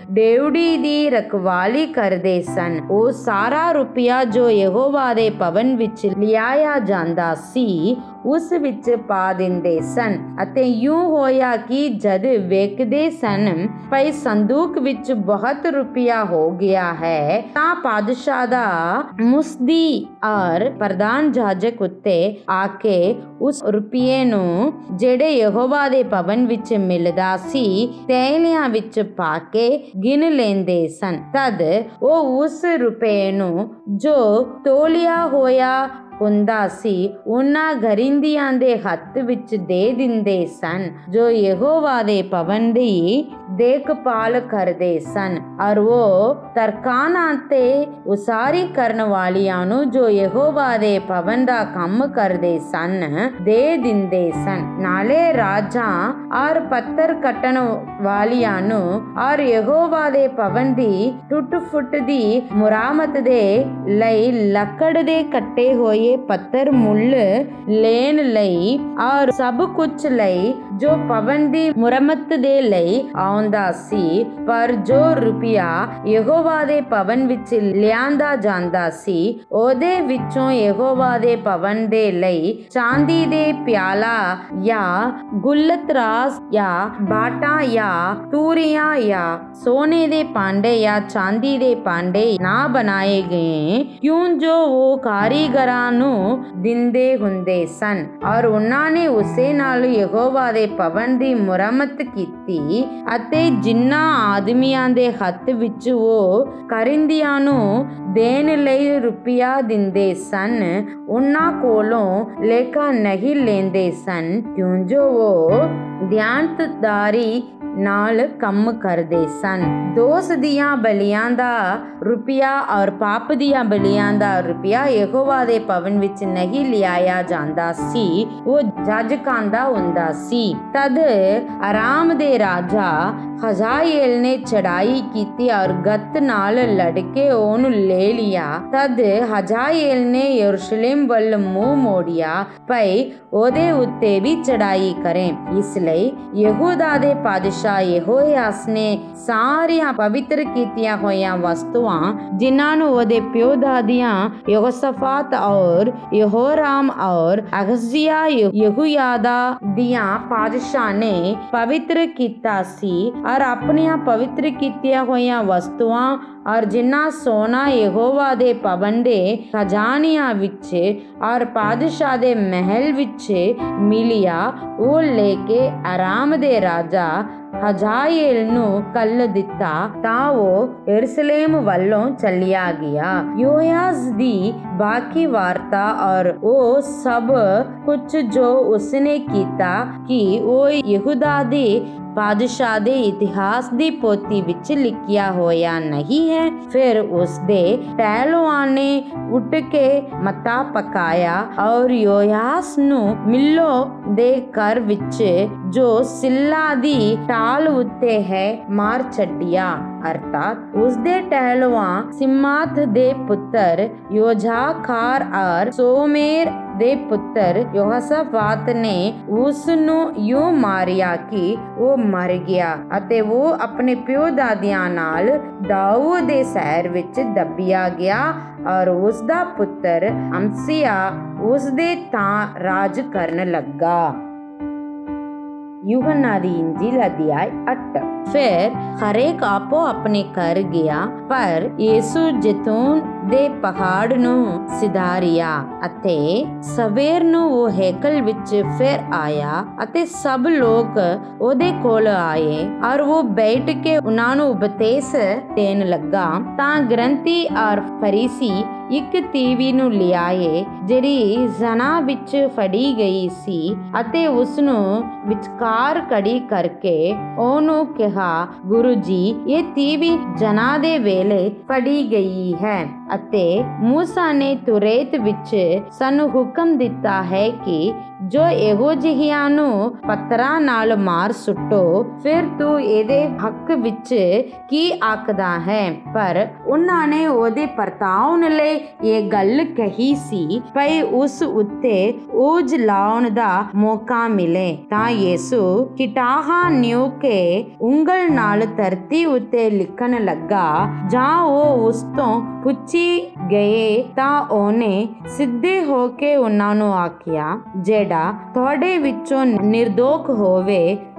ਡੇਵੜੀ ਦੀ ਰਖਵਾਲੀ ਕਰਦੇ ਸਨ ਉਹ ਸਾਰਾ ਰੁਪਿਆ ਜੋ ਯਹੋਵਾ ਦੇ ਭਵਨ ਵਿੱਚ ਲਿਆਇਆ ਜਾਂਦਾ ਸੀ ਉਸ ਵਿੱਚ ਪਾ ਦਿੰਦੇ ਸਨ। ਅਤੇ ਯੂੰ ਹੋਇਆ ਕਿ ਜਦ ਵੇਖਦੇ ਸਨ ਭਈ ਸੰਦੂਕ ਵਿੱਚ ਬਹੁਤ ਰੁਪਿਆ ਹੋ ਗਿਆ ਹੈ ਤਾਂ ਪਾਦਸ਼ਾਹ ਦਾ ਮੁਸਦੀ ਔਰ ਪ੍ਰਧਾਨ ਜਾਜਕ ਉੱਤੇ ਆ ਕੇ ਉਸ ਰੁਪਏ ਨੂੰ ਜਿਹੜੇ ਯਹੋਵਾ ਦੇ ਭਵਨ ਵਿੱਚ ਮਿਲਦਾ ਸੀ ਤੈਲਿਆਂ ਵਿੱਚ ਪਾ ਕੇ ਗਿਣ ਲੈਂਦੇ ਸਨ। ਤਦ ਉਹ ਉਸ ਰੁਪਏ ਨੂੰ ਜੋ ਤੋਲਿਆ ਹੋਇਆ ਹੁੰਦਾ ਸੀ ਉਹਨਾਂ ਘਰਿੰਦੀਆਂ ਦੇ ਹੱਥ ਵਿੱਚ ਦੇ ਦਿੰਦੇ ਸਨ ਜੋ ਯਹੋਵਾ ਦੇ ਭਵਨ ਦੀ ਦੇਖਭਾਲ ਕਰਦੇ ਸਨ ਔਰ ਉਹ ਤਰਕਾਨਾਂ ਤੇ ਉਸਾਰੀ ਕਰਨ ਵਾਲਿਆਂ ਨੂੰ ਜੋ ਯਹੋਵਾ ਦੇ ਭਵਨ ਦਾ ਕੰਮ ਕਰਦੇ ਸਨ ਦੇ ਦਿੰਦੇ ਸਨ। ਨਾਲੇ ਰਾਜਾਂ ਔਰ ਪੱਥਰ ਕੱਟਣ ਵਾਲਿਆਂ ਨੂੰ ਔਰ ਯਹੋਵਾ ਦੇ ਭਵਨ ਦੀ ਟੁੱਟ ਫੁੱਟ ਦੀ ਮੁਰਾਮਤ ਦੇ ਲਈ ਲੱਕੜ ਦੇ ਕੱਟੇ ਹੋਏ ਪੱਥਰ ਮੁੱਲ ਲੈਣ ਲਈ ਔਰ ਸਭ ਕੁਝ ਲਈ ਜੋ ਭਵਨ ਦੀ ਮੁਰੰਮਤ ਦੇ ਲਈ ਆਉਂਦਾ ਸੀ। ਪਰ ਜੋ ਰੁਪਿਆ ਯਹੋਵਾ ਦੇ ਭਵਨ ਵਿੱਚ ਲਿਆਂਦਾ ਜਾਂਦਾ ਸੀ ਉਹਦੇ ਵਿੱਚੋਂ ਯਹੋਵਾ ਦੇ ਭਵਨ ਦੇ ਲਈ ਚਾਂਦੀ ਦੇ ਪਿਆਲਾ ਜਾਂ ਗੁਲਤਰਾਸ ਜਾਂ ਬਾਟਾ ਜਾਂ ਤੂਰੀਆਂ ਜਾਂ ਸੋਨੇ ਦੇ ਭਾਂਡੇ ਜਾਂ ਚਾਂਦੀ ਦੇ ਭਾਂਡੇ ਨਾ ਬਣਾਏ ਗਏ ਕਿਉਂ ਜੋ ਉਹ ਕਾਰੀਗਰਾਂ ਨੂੰ ਦਿੰਦੇ ਹੁੰਦੇ ਸਨ ਔਰ ਉਹਨਾਂ ਨੇ ਉਸੇ ਨਾਲ ਯਹੋਵਾ ਦੇ ਭਵਨ ਦੀ ਮੁਰੰਮਤ ਕੀਤੀ ਅਤੇ ਜਿਨ੍ਹਾਂ ਆਦਮੀਆਂ ਦੇ ਹੱਥ ਵਿੱਚ ਉਹ ਕਰਿੰਦਿਆਂ ਨੂੰ ਦੇਣ ਲਈ ਰੁਪਿਆ ਦਿੰਦੇ ਸਨ ਉਹਨਾਂ ਕੋਲੋਂ ਲੇਖਾ ਨਹੀਂ ਲੈਂਦੇ ਸਨ ਕਿਉਂ ਜੋ ਉਹ ਦਿਆਨਤਦਾਰੀ ਨਾਲ ਕੰਮ ਕਰਦੇ ਸਨ। ਦੋਸ਼ ਦੀਆਂ ਬਲੀਆਂ ਦਾ ਰੁਪਿਆ ਔਰ ਪਾਪ ਦੀਆਂ ਬਲੀਆਂ ਦਾ ਰੁਪਿਆ ਯਹੋਵਾ ਦੇ ਭਵਨ ਵਿੱਚ ਨਹੀਂ ਲਿਆਇਆ ਜਾਂਦਾ ਸੀ ਉਹ ਜਾਜਕਾਂ ਦਾ ਹੁੰਦਾ ਸੀ। ਤਦ ਅਰਾਮ ਦੇ ਰਾਜਾ ਹਜ਼ਾਇਲ ਨੇ ਚੜਾਈ ਕੀਤੀ ਔਰ ਗਤ ਨਾਲ ਲੜ ਕੇ ਉਹਨੂੰ ਲੈ ਲਿਆ। ਤਦ ਹਜ਼ਾਇਲ ਨੇ ਯਰੂਸ਼ਲਮ ਵੱਲ ਮੂੰਹ ਮੋੜਿਆ ਭਈ ਉਹਦੇ ਉੱਤੇ ਵੀ ਚੜਾਈ ਕਰੇ। ਇਸ ਲਈ ਯਹੂਦਾ ਦੇ ਪਾਤਸ਼ਾਹ ਯਹੋਆਸ ਨੇ ਸਾਰੀਆਂ ਪਵਿੱਤਰ ਕੀਤੀਆਂ ਹੋਈਆਂ ਵਸਤੂਆਂ ਜਿਨ੍ਹਾਂ ਨੂੰ ਉਹਦੇ ਪਿਓ ਦਾਦੀਆਂ ਯਹੋਸ਼ਾਫਾਤ ਔਰ ਯਹੋਰਾਮ ਔਰ ਅਹਜ਼ੀਆ ਯਹੂਯਾਦਾ ਦੀਆਂ ਪਾਤਸ਼ਾਹ ਨੇ ਪਵਿੱਤਰ ਕੀਤਾ ਸੀ ਔਰ ਆਪਣੀਆਂ ਪਵਿੱਤਰ ਕੀਤੀਆਂ ਹੋਈਆਂ ਵਸਤੂਆਂ ਔਰ ਜਿਨ੍ਹਾਂ ਸੋਨਾ ਯਹੋਵਾ ਦੇ ਭਵਨ ਦੇ ਖਜ਼ਾਨਿਆਂ ਵਿੱਚ ਔਰ ਪਾਤਸ਼ਾਹ ਦੇ ਮਹਿਲ ਵਿੱਚ ਮਿਲਿਆ ਉਹ ਲੈ ਕੇ ਅਰਾਮ ਦੇ ਰਾਜਾ ਹਜ਼ਾਇਲ ਨੂੰ ਕੱਲ ਦਿੱਤਾ ਤਾਂ ਉਹ ਯਰੂਸ਼ਲਮ ਵੱਲੋਂ ਚੱਲਿਆ ਗਿਆ। ਯੋਆਸ ਦੀ ਬਾਕੀ ਵਾਰਤਾ ਔਰ ਉਹ ਸਭ ਕੁਝ ਜੋ ਉਸਨੇ ਕੀਤਾ ਕਿ ਉਹ ਯਹੂਦਾ ਦੇ ਪਾਤਸ਼ਾਹ ਦੇ ਇਤਿਹਾਸ ਦੀ ਪੋਥੀ ਵਿੱਚ ਲਿਖਿਆ ਹੋਇਆ ਨਹੀਂ ਹੈ। ਫਿਰ ਉਸਦੇ ਪਹਿਲਵਾਨ ਨੇ ਉੱਠ ਕੇ ਮਤਾ ਪਕਾਇਆ ਔਰ ਯੋਆਸ ਨੂੰ ਮਿੱਲੋ ਦੇ ਘਰ ਵਿੱਚ ਜੋ ਸਿੱਲਾ ਦੀ ਢਾਲ ਉੱਤੇ ਹੈ ਮਾਰ ਛੱਡਿਆ। ਅਰਥਾਤ ਉਸਦੇ ਪਹਿਲਵਾਨ ਸਿਮਾਥ ਦੇ ਪੁੱਤਰ ਯੋਜਾਖਾਰ ਔਰ ਸੋਮੇਰ ਦੇ ਪੁੱਤਰ ਯਹੋਸ਼ਾਫਾਤ ਨੇ ਉਸ ਨੂੰ ਯੂੰ ਮਾਰਿਆ ਕਿ ਉਹ ਮਰ ਗਿਆ ਅਤੇ ਉਹ ਆਪਣੇ ਪਿਓ ਦਾਦਿਆਂ ਨਾਲ ਦਾਊਦ ਦੇ ਸ਼ਹਿਰ ਵਿੱਚ ਦੱਬਿਆ ਗਿਆ ਔਰ ਉਸ ਦਾ ਪੁੱਤਰ ਅਮਸੀਆ ਉਸ ਦੇ ਥਾਂ ਰਾਜ ਕਰਨ ਲੱਗਾ। यूहन्ना दी इंजील अध्याय अठ। फिर हरेक आपो अपने घर गया पर यीशु जैतून ਦੇ ਪਹਾੜ ਨੂੰ ਸਿਧਾਰਿਆ ਅਤੇ ਸਵੇਰ ਨੂੰ ਉਹ ਹੈਕਲ ਵਿੱਚ ਫਿਰ ਆਇਆ ਅਤੇ ਸਭ ਲੋਕ ਉਹਦੇ ਕੋਲ ਆਏ ਔਰ ਉਹ ਬੈਠ ਕੇ ਉਹਨਾਂ ਨੂੰ ਉਪਦੇਸ਼ ਦੇਣ ਲੱਗਾ। ਤਾਂ ਗ੍ਰੰਥੀ ਔਰ ਫਰੀਸੀ ਇੱਕ ਤੀਵੀ ਨੂੰ ਲਿਆਏ ਜਿਹੜੀ ਜ਼ਨਾ ਵਿੱਚ ਫੜੀ ਗਈ ਸੀ ਅਤੇ ਉਸ ਨੂੰ ਵਿਚਕਾਰ ਖੜੀ ਕਰਕੇ ਉਹਨੂੰ ਕਿਹਾ, ਗੁਰੂ ਜੀ, ਇਹ ਤੀਵੀ ਜਨਾ ਦੇ ਵੇਲੇ ਫੜੀ ਗਈ ਹੈ ਅਤੇ ਮੂਸਾ ਨੇ ਤੁਰੇਤ ਵਿੱਚ ਸਾਨੂੰ ਹੁਕਮ ਦਿੱਤਾ ਹੈ ਕਿ ਜੋ ਇਹੋ ਜਿਹੀਆਂ ਨੂੰ ਪੱਥਰਾਂ ਨਾਲ ਮਾਰ ਸੁੱਟੋ। ਫਿਰ ਤੂੰ ਇਹਦੇ ਹੱਕ ਵਿੱਚ ਕੀ ਆਖਦਾ ਹੈ? ਪਰ ਉਹਨਾਂ ਨੇ ਉਹਦੇ ਪਰਤਾਉਣ ਲਈ ਇਹ ਗੱਲ ਕਹੀ ਸੀ ਭਈ ਉਸ ਉੱਤੇ ਉਂਝ ਲਾਉਣ ਦਾ ਮੌਕਾ ਮਿਲੇ। ਤਾਂ ਯੀਸ਼ੂ ਕਿਟਾਹਾ ਨਿਉ ਕੇ ਉਂਗਲ ਨਾਲ ਧਰਤੀ ਉੱਤੇ ਲਿਖਣ ਲੱਗਾ। ਜਾਂ ਉਹ ਉਸ ਤੋਂ ਪੁੱਛੀ ਗਏ ਤਾਂ ਉਹਨੇ ਸਿੱਧੇ ਹੋ ਕੇ ਉਹਨਾਂ ਨੂੰ ਆਖਿਆ, ਜਿਹੜਾ ਤੁਹਾਡੇ ਵਿੱਚੋਂ ਨਿਰਦੋਖ ਹੋਵੇ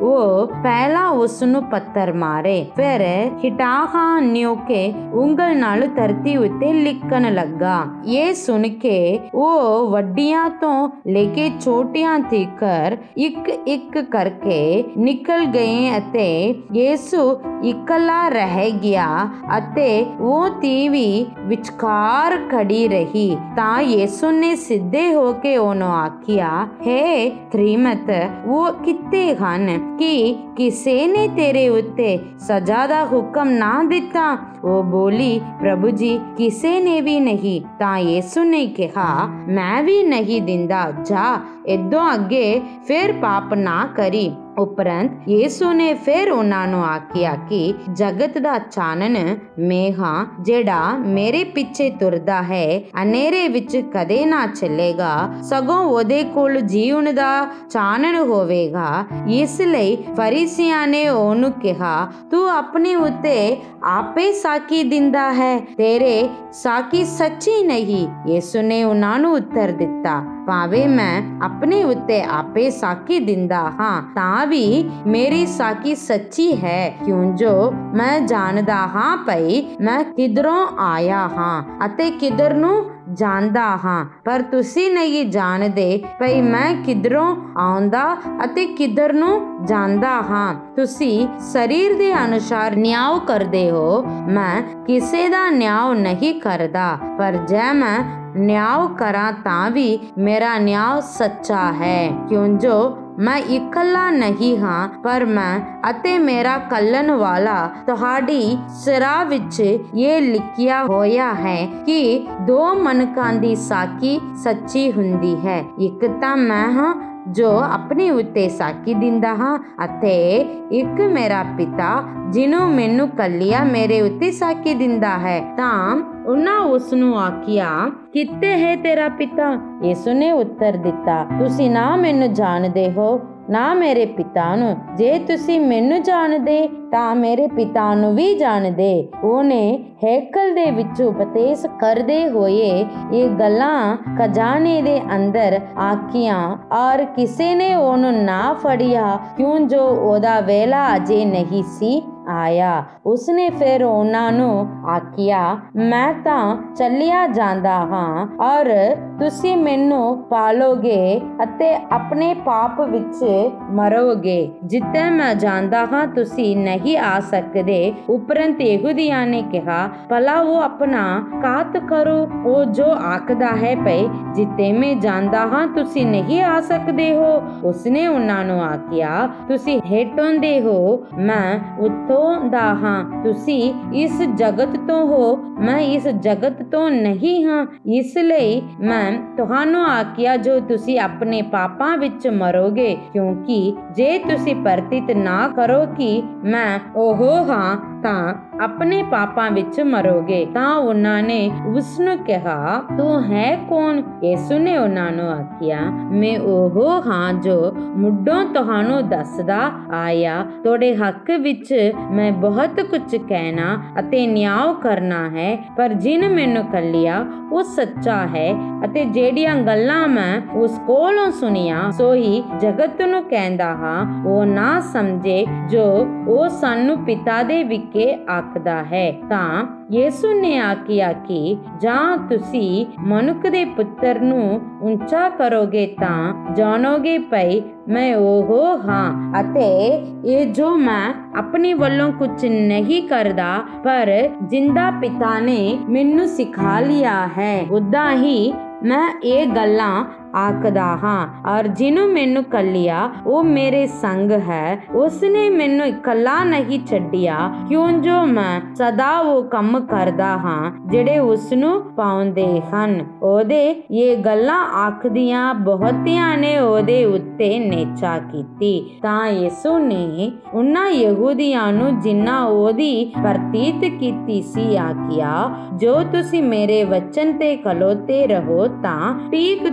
ਉਹ ਪਹਿਲਾਂ ਉਸ ਨੂੰ ਪੱਥਰ ਮਾਰੇ, ਫਿਰ ਹਿਟਾਹਾਂ ਨਿਉ ਕੇ ਉਂਗਲ ਨਾਲ ਧਰਤੀ ਉੱਤੇ ਲਿਖਣ ਲੱਗਾ। ਇਹ ਸੁਣ ਕੇ ਉਹ ਵੱਡੀਆਂ ਤੋਂ ਲੈ ਕੇ ਛੋਟੀਆਂ ਤੀਕਰ ਇੱਕ ਇੱਕ ਕਰਕੇ ਨਿਕਲ ਗਏ ਅਤੇ ਯਿਸੂ ਇਕੱਲਾ ਰਹਿ ਗਿਆ ਅਤੇ ਉਹ ਤੀਵੀਂ ਵਿਚਕਾਰ ਖੜੀ ਰਹੀ। ਤਾਂ ਯਿਸੂ ਨੇ ਸਿੱਧੇ ਹੋ ਕੇ ਉਹਨੂੰ ਆਖਿਆ, ਹੇ ਤ੍ਰੀਮਤ, ਉਹ ਕਿੱਥੇ ਹਨ ਕਿ ਕਿਸੇ ਨੇ ਤੇਰੇ ਉੱਤੇ ਸਜ਼ਾ ਦਾ ਹੁਕਮ ਨਾ ਦਿੱਤਾ? ਉਹ ਬੋਲੀ, ਪ੍ਰਭੂ ਜੀ, ਕਿਸੇ ਨੇ ਵੀ ਨਹੀਂ। ਤਾਂ ਯਿਸੂ ਨੇ ਕਿਹਾ, ਮੈਂ ਵੀ ਨਹੀਂ ਦਿੰਦਾ, ਜਾ ਇਦੋਂ ਅੱਗੇ ਫਿਰ ਪਾਪ ਨਾ ਕਰੀ। ਉਪਰੰਤ ਯਿਸੂ ਨੇ ਫਿਰ ਉਹਨਾਂ ਨੂੰ ਆਖਿਆ ਕਿ ਜਗਤ ਦਾ ਚਾਨਣ ਮੈਂ ਹਾਂ, ਜਿਹੜਾ ਮੇਰੇ ਪਿੱਛੇ ਤੁਰਦਾ ਹੈ ਹਨੇਰੇ ਵਿੱਚ ਕਦੇ ਨਾ ਚੱਲੇਗਾ, ਸਗੋਂ ਉਹਦੇ ਕੋਲ ਜੀਵਨ ਦਾ ਚਾਨਣ ਹੋਵੇਗਾ। ਇਸ ਲਈ ਫਰੀਸੀਆਂ ਨੇ ਉਹਨੂੰ ਕਿਹਾ, ਤੂੰ ਆਪਣੇ ਉੱਤੇ ਆਪੇ ਸਾਖੀ ਦਿੰਦਾ ਹੈ, ਤੇਰੇ ਸਾਖੀ ਸੱਚੀ ਨਹੀਂ। ਯਿਸੂ ਨੇ ਉਹਨਾਂ ਨੂੰ ਉੱਤਰ ਦਿੱਤਾ, ਭਾਵੇਂ ਮੈਂ ਆਪਣੇ ਉੱਤੇ ਆਪੇ ਸਾਖੀ ਦਿੰਦਾ ਹਾਂ ਤਾਂ ਵੀ ਮੇਰੀ ਸਾਖੀ ਸੱਚੀ ਹੈ, ਕਿਉਂ ਜੋ ਮੈਂ ਜਾਣਦਾ ਹਾਂ ਭਈ ਮੈਂ ਕਿਧਰੋਂ ਆਇਆ ਹਾਂ ਅਤੇ ਕਿਧਰ ਨੂੰ ਜਾਂਦਾ ਹਾਂ, ਪਰ ਤੁਸੀਂ ਨਹੀਂ ਜਾਣਦੇ ਭਈ ਮੈਂ ਕਿਧਰੋਂ ਆਉਂਦਾ ਅਤੇ ਕਿਧਰ ਨੂੰ ਜਾਂਦਾ ਹਾਂ। ਤੁਸੀਂ ਸਰੀਰ ਦੇ ਅਨੁਸਾਰ ਨਿਆਂ ਕਰਦੇ ਹੋ, ਮੈਂ ਕਿਸੇ ਦਾ ਨਿਆਂ ਨਹੀਂ ਕਰਦਾ, ਪਰ ਜੇ ਮੈਂ ਨਿਆਂ ਕਰਾਂ ਤਾਂ ਵੀ ਮੇਰਾ ਨਿਆਂ ਸੱਚਾ ਹੈ, ਕਿਉਂ ਜੋ ਮੈਂ ਇਕੱਲਾ ਨਹੀਂ ਹਾਂ, ਪਰ ਮੈਂ ਅਤੇ ਮੇਰਾ ਕੱਲਣ ਵਾਲਾ। ਤੁਹਾਡੀ ਸਿਰਾਂ ਵਿੱਚ ਇਹ ਲਿਖਿਆ ਹੋਇਆ ਹੈ ਕਿ ਦੋ ਮਨੁੱਖਾਂ ਦੀ ਸਾਖੀ ਸੱਚੀ ਹੁੰਦੀ ਹੈ, ਇੱਕ ਤਾਂ ਮੈਂ ਹਾਂ ਜੋ ਆਪਣੇ ਉੱਤੇ ਸਾਖੀ ਦਿੰਦਾ ਹਾਂ ਅਤੇ ਇੱਕ ਮੇਰਾ ਪਿਤਾ ਜਿਹਨੂੰ ਮੈਨੂੰ ਕੱਲਿਆ ਮੇਰੇ ਉੱਤੇ ਸਾਖੀ ਦਿੰਦਾ ਹੈ। ਤਾਂ ਉਹਨਾਂ ਉਸ ਨੂੰ ਆਖਿਆ, ਕਿੱਥੇ ਹੈ ਤੇਰਾ ਪਿਤਾ? ਯਿਸੂ ਨੇ ਉੱਤਰ ਦਿੱਤਾ, ਤੁਸੀਂ ਨਾ ਮੈਨੂੰ ਜਾਣਦੇ ਹੋ ਨਾ ਮੇਰੇ ਪਿਤਾ ਨੂੰ। ਜੇ ਤੁਸੀਂ ਮੈਨੂੰ ਜਾਣਦੇ ਤਾਂ ਮੇਰੇ ਪਿਤਾ ਨੂੰ ਵੀ ਜਾਣਦੇ। ਉਹਨੇ ਹੈਕਲ ਦੇ ਵਿੱਚ ਉਪਦੇਸ਼ ਕਰਦੇ ਹੋਏ ਇਹ ਗੱਲਾਂ ਖਜ਼ਾਨੇ ਦੇ ਅੰਦਰ ਆਖੀਆਂ ਔਰ ਕਿਸੇ ਨੇ ਉਹਨੂੰ ਨਾ ਫੜਿਆ, ਕਿਉਂ ਜੋ ਉਹਦਾ ਵੇਲਾ ਅਜੇ ਨਹੀਂ ਸੀ ਆਇਆ। ਉਸਨੇ ਫਿਰ ਉਹਨਾਂ ਨੂੰ ਆਖਿਆ, ਮੈਂ ਤਾਂ ਚੱਲਿਆ ਜਾਂਦਾ ਹਾਂ ਔਰ ਤੁਸੀਂ ਮੈਨੂੰ ਪਾਲੋਗੇ ਅਤੇ ਆਪਣੇ ਪਾਪ ਵਿੱਚ ਮਰੋਗੇ। ਜਿੱਥੇ ਮੈਂ ਜਾਂਦਾ ਹਾਂ ਤੁਸੀਂ ਨਹੀਂ ਆ ਸਕਦੇ। ਉਪਰੰਤ ਯਹੂਦੀਆਂ ਨੇ ਕਿਹਾ, ਭਲਾ ਉਹ ਆਪਣਾ ਕਾਤ ਕਰੋ, ਉਹ ਜੋ ਆਖਦਾ ਹੈ ਭਈ ਜਿੱਥੇ ਮੈਂ ਜਾਂਦਾ ਹਾਂ ਤੁਸੀਂ ਨਹੀਂ ਆ ਸਕਦੇ ਹੋ। ਉਸਨੇ ਉਹਨਾਂ ਨੂੰ ਆਖਿਆ, ਤੁਸੀਂ ਹੇਠੋਂ ਦੇ ਹੋ, ਮੈਂ ਉੱਥੋਂ ਦਾ ਹਾਂ। ਤੁਸੀਂ ਇਸ ਜਗਤ ਤੋਂ ਹੋ, ਮੈਂ ਇਸ ਜਗਤ ਤੋਂ ਨਹੀਂ ਹਾਂ। ਇਸ ਲਈ ਮੈਂ ਤੁਹਾਨੂੰ ਆਖਿਆ ਜੋ ਤੁਸੀਂ ਆਪਣੇ ਪਾਪਾਂ ਵਿੱਚ ਮਰੋਗੇ, ਕਿਉਂਕਿ ਜੇ ਤੁਸੀਂ ਪ੍ਰਤੀਤ ਨਾ ਕਰੋ ਕਿ ਮੈਂ ਉਹ ਹਾਂ ਤਾਂ ਆਪਣੇ ਪਾਪਾਂ ਵਿੱਚ ਮਰੋਗੇ। ਤਾਂ ਉਹਨਾਂ ਨੇ ਉਸ ਨੂੰ ਕਿਹਾ, ਤੂੰ ਹੈ ਕੌਣ? ਯਿਸੂ ਨੇ ਉਹਨਾਂ ਨੂੰ ਆਖਿਆ, ਮੈਂ ਉਹ ਹਾਂ ਜੋ ਮੁੱਢੋਂ ਤੁਹਾਨੂੰ ਦੱਸਦਾ ਆਇਆ। ਤੁਹਾਡੇ ਹੱਕ ਵਿੱਚ ਮੈਂ ਬਹੁਤ ਕੁਝ ਕਹਿਣਾ ਅਤੇ ਨਿਆਂ ਕਰਨਾ ਹੈ, ਪਰ ਜਿਨ ਮੈਨੂੰ ਕੱਲਿਆ ਉਹ ਸੱਚਾ ਹੈ ਅਤੇ ਜਿਹੜੀਆਂ ਗੱਲਾਂ ਮੈਂ ਉਸ ਕੋਲੋਂ ਸੁਣੀਆਂ ਸੋ ਹੀ ਜਗਤ ਨੂੰ ਕਹਿੰਦਾ ਹਾਂ। ਉਹ ਨਾ ਸਮਝੇ ਜੋ ਉਹ ਸਾਨੂੰ ਪਿਤਾ ਦੇ ਵਿਖੇ ਆਖਦਾ ਹੈ। ਤਾਂ ਯਿਸੂ ਨੇ ਆਖਿਆ ਕਿ ਜਾਂ ਤੁਸੀਂ ਮਨੁੱਖ ਦੇ ਪੁੱਤਰ ਨੂੰ ਉੱਚਾ ਕਰੋਗੇ ਤਾਂ ਜਾਣੋਗੇ ਭਈ ਮੈਂ ਉਹ ਹਾਂ ਅਤੇ ਇਹ ਜੋ ਮੈਂ ਆਪਣੇ ਵੱਲੋਂ ਕੁਝ ਨਹੀਂ ਕਰਦਾ, ਪਰ ਜਿੰਦਾ ਪਿਤਾ ਨੇ ਮੈਨੂੰ ਸਿਖਾ ਲਿਆ ਹੈ ਉਦਾਂ ਹੀ ਮੈਂ ਇਹ ਗੱਲਾਂ ਆਖਦਾ ਹਾਂ। ਔਰ ਜਿਹਨੂੰ ਮੈਨੂੰ ਕੱਲਿਆ ਉਹ ਮੇਰੇ ਸੰਗ ਹੈ। ਉਸਨੇ ਮੈਨੂੰ ਇਕੱਲਾ ਨਹੀਂ ਛੱਡਿਆ, ਕਿਉਂ ਜੋ ਮੈਂ ਸਦਾ ਉਹ ਕੰਮ ਕਰਦਾ ਹਾਂ ਜਿਹੜੇ ਉਸਨੂੰ ਪਾਉਂਦੇ ਹਨ। ਉਹਦੇ ਇਹ ਗੱਲਾਂ ਆਖਦੀਆਂ ਬਹੁਤਿਆਂ ਨੇ ਉਹਦੇ ਉੱਤੇ ਨੇਚਾ ਕੀਤੀ। ਤਾਂ ਯਿਸੂ ਨੇ ਉਹਨਾਂ ਯਹੂਦੀਆਂ ਨੂੰ ਜਿਨ੍ਹਾਂ ਉਹਦੀ ਪ੍ਰਤੀਤ ਕੀਤੀ ਸੀ ਆਖਿਆ, ਜੋ ਤੁਸੀਂ ਮੇਰੇ ਵਚਨ ਤੇ ਖਲੋਤੇ ਰਹੋ ਤਾਂ ਠੀਕ ਤੁਸੀਂ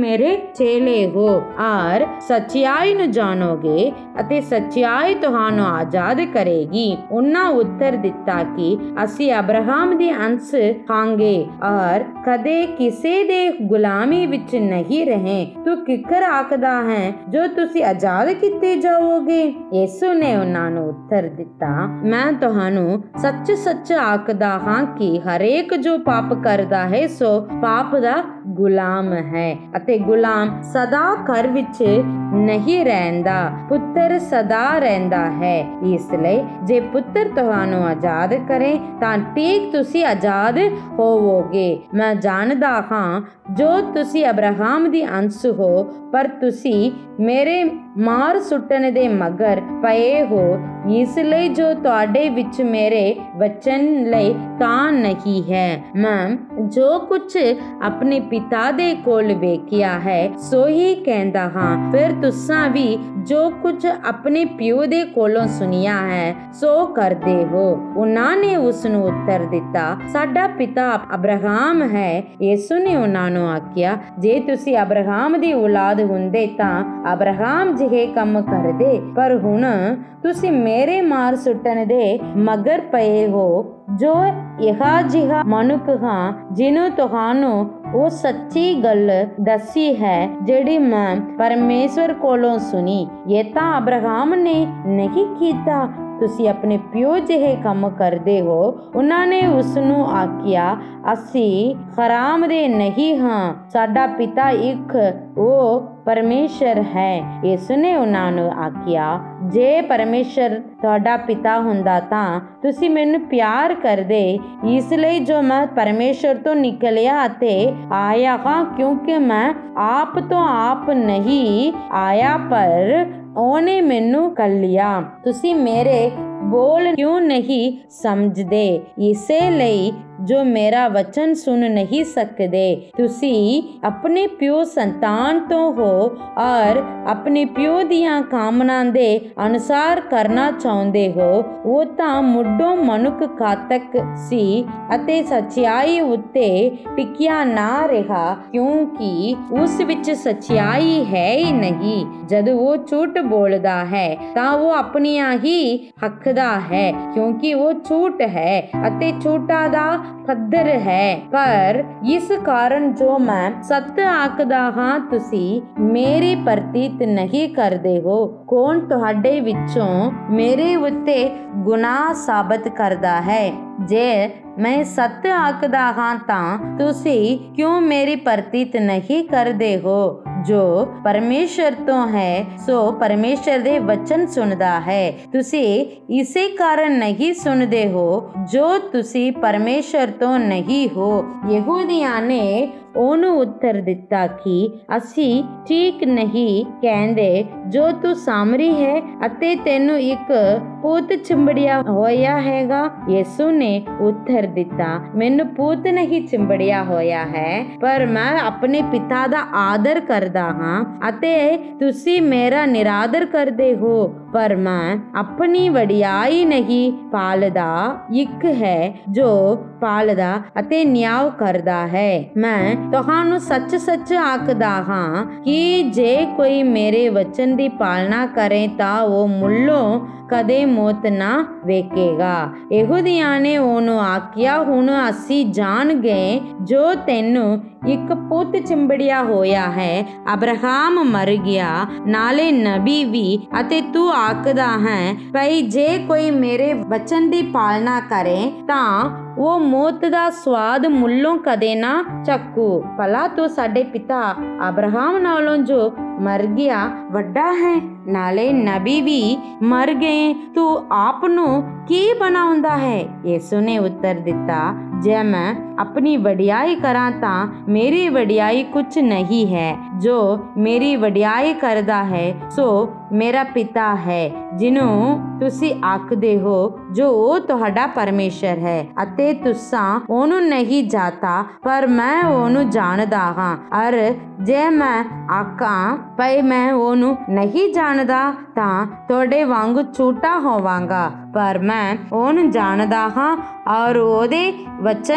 ਮੇਰੇ ਚੇਲੇ ਹੋ ਔਰ ਸੱਚਾਈ ਨੂੰ ਜਾਣੋਗੇ ਅਤੇ ਸੱਚਾਈ ਤੁਹਾਨੂੰ ਆਜ਼ਾਦ ਕਰੇਗੀ। ਉਹਨਾਂ ਉੱਤਰ ਦਿੱਤਾ ਕਿ ਅਸੀਂ ਅਬਰਾਹਮ ਦੇ ਅੰਸ਼ ਖਾਂਗੇ ਔਰ ਕਦੇ ਕਿਸੇ ਦੇ ਗੁਲਾਮੀ ਵਿੱਚ ਨਹੀਂ ਰਹੇ। ਤੂੰ ਕਿੱਕਰ ਆਖਦਾ ਹੈ ਜੋ ਤੁਸੀਂ ਆਜ਼ਾਦ ਕੀਤੇ ਜਾਓਗੇ? ਯਿਸੂ ਨੇ ਉਹਨਾਂ ਨੂੰ ਉੱਤਰ ਦਿੱਤਾ, ਮੈਂ ਤੁਹਾਨੂੰ ਸੱਚ ਸੱਚ ਆਖਦਾ ਹਾਂ ਕਿ ਹਰੇਕ ਜੋ ਪਾਪ ਕਰਦਾ ਹੈ ਸੋ ਪਾਪ ਦਾ ਗੁਲਾਮ ਹੈ ਅਤੇ ਗੁਲਾਮ ਸਦਾ ਘਰ ਵਿੱਚ ਨਹੀਂ ਰਹਿੰਦਾ, ਪੁੱਤਰ ਸਦਾ ਰਹਿੰਦਾ ਹੈ। ਇਸ ਲਈ ਜੇ ਪੁੱਤਰ ਤੁਹਾਨੂੰ ਆਜ਼ਾਦ ਕਰੇ ਤਾਂ ਠੀਕ ਤੁਸੀਂ ਆਜ਼ਾਦ ਹੋਵੋਗੇ। ਮੈਂ ਜਾਣਦਾ ਹਾਂ ਜੋ ਤੁਸੀਂ ਅਬਰਾਹਮ ਦੀ ਅੰਸ਼ ਹੋ, ਪਰ ਤੁਸੀਂ ਮੇਰੇ ਮਾਰ ਸੁੱਟਣ ਦੇ ਮਗਰ ਪਏ ਹੋ। ਇਸ ਲਈ ਜੋ ਤੁਹਾਡੇ ਵਿੱਚ ਮੇਰੇ ਵਚਨ ਲਈ ਤਾਂ ਨਹੀਂ ਹੈ। ਮੈਂ ਜੋ ਕੁਝ ਆਪਣੇ ਪਿਤਾ ਦੇ ਕੋਲ ਵੇਖਿਆ ਹੈ ਸੋ ਹੀ ਕਹਿੰਦਾ ਹਾਂ, ਫਿਰ ਤੁਸਾਂ ਵੀ ਜੋ ਕੁਝ ਆਪਣੇ ਪਿਓ ਦੇ ਕੋਲੋਂ ਸੁਣਿਆ ਹੈ ਸੋ ਕਰਦੇ ਹੋ। ਉਹਨਾਂ ਨੇ ਉਸ ਨੂੰ ਉੱਤਰ ਦਿੱਤਾ, ਸਾਡਾ ਪਿਤਾ ਅਬਰਾਹਮ ਹੈ। ਯਿਸੂ ਨੇ ਉਹਨਾਂ ਨੂੰ ਆਖਿਆ, ਜੇ ਤੁਸੀਂ ਅਬਰਾਹਮ ਦੀ ਔਲਾਦ ਹੁੰਦੇ ਤਾਂ ਅਬਰਾਹਮ ਜਿਹੇ ਕੰਮ ਕਰਦੇ, ਪਰ ਹੁਣ ਤੁਸੀਂ ਮੇਰੇ ਮਾਰ ਸੁੱਟਣ ਦੇ ਮਗਰ ਪਏ ਹੋ। ਜੋ ਇਹੋ ਜਿਹਾ ਮਨੁੱਖ ਹਾਂ ਜਿਹਨੂੰ ਤੁਹਾਨੂੰ ਉਹ ਸੱਚੀ ਗੱਲ ਦੱਸੀ ਹੈ ਜਿਹੜੀ ਮੈਂ ਪਰਮੇਸ਼ਵਰ ਕੋਲੋਂ ਸੁਣੀ। ਇਹ ਤਾਂ ਅਬਰਾਹਮ ਨੇ ਨਹੀਂ ਕੀਤਾ, ਤੁਸੀਂ ਆਪਣੇ ਪਿਓ ਜਿਹੇ ਕੰਮ ਕਰਦੇ ਹੋ। ਉਹਨਾਂ ਨੇ ਉਸ ਨੂੰ ਆਖਿਆ, ਅਸੀਂ ਹਰਾਮ ਦੇ ਨਹੀਂ ਹਾਂ, ਸਾਡਾ ਪਿਤਾ ਇੱਕ ਉਹ ਪਰਮੇਸ਼ਰ ਹੈ। ਇਸ ਨੇ ਉਹਨਾਂ ਨੂੰ ਆਖਿਆ, ਜੇ ਪਰਮੇਸ਼ਰ ਤੁਹਾਡਾ ਪਿਤਾ ਹੁੰਦਾ ਤਾਂ ਤੁਸੀਂ ਮੈਨੂੰ ਪਿਆਰ ਕਰਦੇ, ਇਸ ਲਈ ਜੋ ਮੈਂ ਪਰਮੇਸ਼ਰ ਤੋਂ ਨਿਕਲਿਆ ਅਤੇ ਆਇਆ ਹਾਂ, ਕਿਉਂਕਿ ਮੈਂ ਆਪ ਤੋਂ ਆਪ ਨਹੀਂ ਆਇਆ ਪਰ ਉਹਨੇ ਮੈਨੂੰ ਕੱਲਿਆ। ਤੁਸੀਂ ਮੇਰੇ ਬੋਲ ਕਿਉਂ ਨਹੀਂ ਸਮਝਦੇ? ਇਸੇ ਲਈ ਜੋ ਮੇਰਾ ਵਚਨ ਸੁਣ ਨਹੀਂ ਸਕਦੇ। ਤੁਸੀਂ ਆਪਣੇ ਪਿਓ ਸੰਤਾਨ ਤੋਂ ਹੋ ਔਰ ਆਪਣੇ ਪਿਓ ਦੀਆਂ ਕਾਮਨਾ ਦੇ ਅਨੁਸਾਰ ਕਰਨਾ ਚਾਹੁੰਦੇ ਹੋ। ਉਹ ਤਾਂ ਮੁੱਢੋਂ ਮਨੁੱਖ ਘਾਤਕ ਸੀ ਅਤੇ ਸੱਚਾਈ ਉੱਤੇ ਟਿਕਿਆ ਨਾ ਰਿਹਾ, ਕਿਉਂਕਿ ਉਸ ਵਿੱਚ ਸੱਚਾਈ ਹੈ ਹੀ ਨਹੀਂ। ਜਦ ਉਹ ਝੂਠ ਬੋਲਦਾ ਹੈ ਤਾਂ ਉਹ ਆਪਣੀਆਂ ਹੀ ਹੱਕਦਾ ਹੈ, ਕਿਉਂਕਿ ਉਹ ਝੂਠ ਹੈ ਅਤੇ ਝੂਠਾਂ ਦਾ ਪੱਧਰ ਹੈ। ਪਰ ਇਸ ਕਾਰਨ ਜੋ ਮੈਂ ਸੱਚ ਆਖਦਾ ਹਾਂ ਤੁਸੀਂ ਮੇਰੀ ਪ੍ਰਤੀਤ ਨਹੀਂ ਕਰਦੇ ਹੋ। ਕੌਣ ਤੁਹਾਡੇ ਵਿੱਚੋਂ ਮੇਰੇ ਉੱਤੇ ਗੁਨਾਹ ਸਾਬਤ ਕਰਦਾ ਹੈ? ਜੇ ਮੈਂ ਸੱਚ ਆਖਦਾ ਹਾਂ ਤਾਂ ਤੁਸੀਂ ਕਿਉਂ ਮੇਰੀ ਪ੍ਰਤੀਤ ਨਹੀਂ ਕਰਦੇ ਹੋ? ਜੋ ਪਰਮੇਸ਼ਰ ਤੋਂ ਹੈ ਸੋ ਪਰਮੇਸ਼ਰ ਦੇ ਵਚਨ ਸੁਣਦਾ ਹੈ। ਤੁਸੀਂ ਇਸੇ ਕਾਰਨ ਨਹੀਂ ਸੁਣਦੇ ਹੋ ਜੋ ਤੁਸੀਂ ਪਰਮੇਸ਼ਰ ਤੋਂ ਨਹੀਂ ਹੋ। ਯਹੂਦੀਆਂ ਨੇ ਉਹਨੂੰ ਉੱਤਰ ਦਿੱਤਾ ਕਿ ਅਸੀਂ ਠੀਕ ਨਹੀਂ ਕਹਿੰਦੇ, ਜੋ ਤੂੰ ਸਾਮਰੀ ਹੈ ਅਤੇ ਤੈਨੂੰ ਇੱਕ ਪੁੱਤ ਚਿੰਬੜਿਆ ਹੋਇਆ ਹੈਗਾ। ਯਿਸੂ ਨੇ ਉੱਤਰ ਦਿੱਤਾ, ਮੈਨੂੰ ਪੁੱਤ ਨਹੀਂ ਚਿੰਬੜਿਆ ਹੋਇਆ ਹੈ, ਪਰ ਮੈਂ ਆਪਣੇ ਪਿਤਾ ਦਾ ਆਦਰ ਕਰਦਾ ਹਾਂ ਅਤੇ ਤੁਸੀਂ ਮੇਰਾ ਨਿਰਾਦਰ ਕਰਦੇ ਹੋ। ਪਰ ਮੈਂ ਆਪਣੀ ਵਡਿਆਈ ਨਹੀਂ ਪਾਲਦਾ, ਇੱਕ ਹੈ ਜੋ ਪਾਲਦਾ ਅਤੇ ਨਿਆਂ ਕਰਦਾ ਹੈ। ਮੈਂ ਤੁਹਾਨੂੰ ਸੱਚ ਸੱਚ ਆਖਦਾ ਹਾਂ ਕਿ ਜੇ ਕੋਈ ਮੇਰੇ ਵਚਨ ਦੀ ਪਾਲਣਾ ਕਰੇ ਤਾਂ ਉਹ ਮੁੱਲੋਂ ਕਦੇ ਮੌਤ ਨਾ ਵੇਖੇਗਾ। ਯਹੂਦੀਆਂ ਨੇ ਉਹਨੂੰ ਆਖਿਆ, ਹੁਣ ਅਸੀਂ ਜਾਣ ਗਏ ਜੋ ਤੈਨੂੰ ਇੱਕ ਪੁੱਤ ਚਿੰਬੜਿਆ ਹੋਇਆ ਹੈ। ਅਬਰਾਹਮ ਮਰ ਗਿਆ, ਨਾਲੇ ਨਬੀ ਵੀ, ਅਤੇ ਤੂੰ ਆਖਦਾ ਹੈ ਭਈ ਜੇ ਕੋਈ ਮੇਰੇ ਵਚਨ ਦੀ ਪਾਲਣਾ ਕਰੇ ਤਾਂ ਉਹ ਮੌਤ ਦਾ ਸਵਾਦ ਮੁੱਲੋਂ ਕਦੇ ਨਾ ਚੱਕੂ। ਭਲਾ ਤੂੰ ਸਾਡੇ ਪਿਤਾ ਅਬਰਾਹਮ ਨਾਲੋਂ ਜੋ ਮਰ ਗਿਆ ਵੱਡਾ ਹੈ, ਨਾਲੇ ਨਬੀ ਵੀ ਮਰ ਗਏ, ਤੂੰ ਆਪ ਨੂੰ ਕੀ ਬਣਾਉਂਦਾ ਹੈ? ਯਿਸੂ ਨੇ ਉੱਤਰ ਦਿੱਤਾ, ਜੇ ਮੈਂ ਆਪਣੀ ਵਡਿਆਈ ਕਰਾਂ ਤਾਂ ਮੇਰੀ ਵਡਿਆਈ ਕੁਝ ਨਹੀਂ ਹੈ। ਜੋ ਮੇਰੀ ਵਡਿਆਈ ਕਰਦਾ ਹੈ ਸੋ ਮੇਰਾ ਪਿਤਾ ਹੈ ਜਿਹਨੂੰ ਤੁਸੀਂ ਆਖਦੇ ਹੋ, ਜੋ ਉਹ ਤੁਹਾਡਾ ਪਰਮੇਸ਼ਰ ਹੈ, ਅਤੇ ਤੁਸਾਂ ਉਹਨੂੰ ਨਹੀਂ ਜਾਣਦਾ ਪਰ ਮੈਂ ਉਹਨੂੰ ਜਾਣਦਾ ਹਾਂ। ਅਰ ਜੇ ਮੈਂ ਆਖਾਂ ਭਈ ਮੈਂ ਉਹਨੂੰ ਨਹੀਂ ਜਾਣਦਾ ਤਾਂ ਤੁਹਾਡੇ ਵਾਂਗ ਝੂਠਾ ਹੋਵਾਂਗਾ, ਪਰ ਮੈਂ ਉਹਨੂੰ ਜਾਣਦਾ ਹਾਂ ਔਰ ਉਹਦੇ ਵਚਨ ਦੀ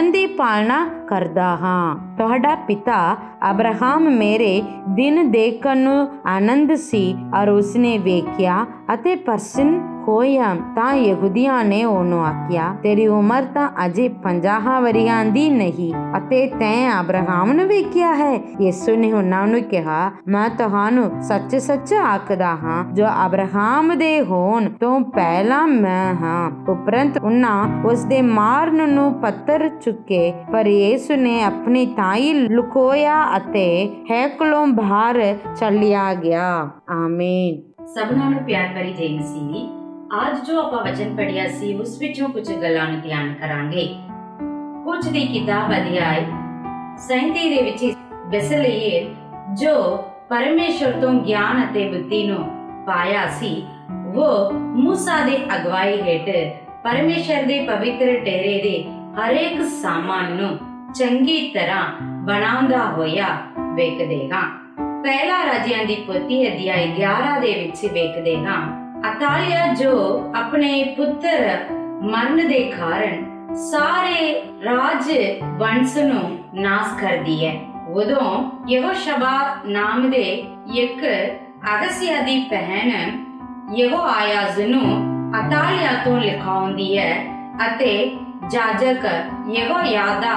ਪਾਲਣਾ ਕਰਦਾ ਹਾਂ। ਤੁਹਾਡਾ ਪਿਤਾ ਅਬਰਾਹਮ ਮੇਰੇ ਦਿਨ ਦੇਖਣ ਨੂੰ ਆਨੰਦ ਸੀ ਔਰ ਉਸਨੇ ਵੇਖਿਆ ਅਤੇ ਪ੍ਰਸੰਨ ਹੋਇਆ। ਤਾਂ ਯਹੂਦੀਆਂ ਨੇ ਉਹਨੂੰ ਆਖਿਆ, ਤੇਰੀ ਉਮਰ ਤਾਂ ਅਜੇ ਪੰਜਾਹ ਵਰ੍ਹਿਆਂ ਦੀ ਨਹੀਂ ਅਤੇ ਤੈਂ ਅਬਰਾਹਮ ਨੂੰ ਵੇਖਿਆ ਹੈ। ਯਿਸੂ ਨੇ ਉਹਨਾਂ ਨੂੰ ਕਿਹਾ, ਮੈਂ ਤੁਹਾਨੂੰ ਸੱਚ ਸੱਚ ਆਖਦਾ ਹਾਂ, ਜੋ ਅਬਰਾਹਮ ਦੇ ਹੋਣ ਤੋਂ ਪਹਿਲਾਂ ਮੈਂ ਹਾਂ। ਉਪਰੰਤ ਉਹਨਾਂ ਉਸਦੇ ਮਾਰਨ ਨੂੰ ਪੱਥਰ ਚੁੱਕੇ, ਪਰ ਯਿਸੂ ਨੇ ਆਪਣੀ ਥਾਈ ਲੁਕੋਇਆ ਅਤੇ ਹੈਕਲੋਂ ਬਾਹਰ ਚੱਲਿਆ ਗਿਆ। ਆਮੀਨ। ਸਭਨਾਂ ਨੂੰ ਪਿਆਰ ਭਰੀ ਜੈ ਮਸੀਹ। ਅੱਜ ਜੋ ਆਪਾਂ ਵਚਨ ਪੜਿਆ ਸੀ ਉਸ ਵਿੱਚੋਂ ਕੁਝ ਗੱਲਾਂ ਨੂੰ ਧਿਆਨ ਕਰਾਂਗੇ। ਕੁਝ ਦੀ ਕਿਤਾਬ ਅਧਿਆਇ ਸੈਂਤੀ ਦੇ ਵਿੱਚ ਬਸਲੇਲ ਜੋ ਪਰਮੇਸ਼ਰ ਤੋਂ ਗਿਆਨ ਅਤੇ ਬੁੱਧੀ ਨੂੰ ਪਾਇਆ ਸੀ, ਉਹ ਮੂਸਾ ਦੇ ਅਗਵਾਈ ਹੇਠ ਪਰਮੇਸ਼ਰ ਦੇ ਪਵਿੱਤਰ ਡੇਰੇ ਦੇ ਹਰੇਕ ਸਾਮਾਨ ਨੂੰ ਚੰਗੀ ਤਰ੍ਹਾਂ ਬਣਾਉਂਦਾ ਹੋਇਆ ਵੇਖਦੇ ਹਾਂ। ਪਹਿਲਾ ਰਾਜਿਆਂ ਦੀ ਪੋਥੀ ਅਧਿਆਇ ਗਿਆਰਾਂ ਦੇ ਵਿੱਚ ਵੇਖਦੇ ਹਾਂ, ਅਤਾਲਿਆ ਜੋ ਆਪਣੇ ਪੁੱਤਰ ਮਰਨ ਦੇ ਕਾਰਨ ਸਾਰੇ ਰਾਜ ਵੰਸ਼ ਨੂੰ ਨਾਸ ਕਰਦੀ ਹੈ। ਉਦੋਂ ਯਹੋਸ਼ਬਾ ਨਾਮ ਦੇ ਇੱਕ ਅਗਸਿਆ ਦੀ ਭੈਣ ਯਹੋਆਯਾਜ਼ ਨੂੰ ਅਤਾਲਿਆ ਤੋਂ ਲਿਖਾਉਂਦੀ ਹੈ ਅਤੇ ਜਾਜਕ ਯਹੋਯਾਦਾ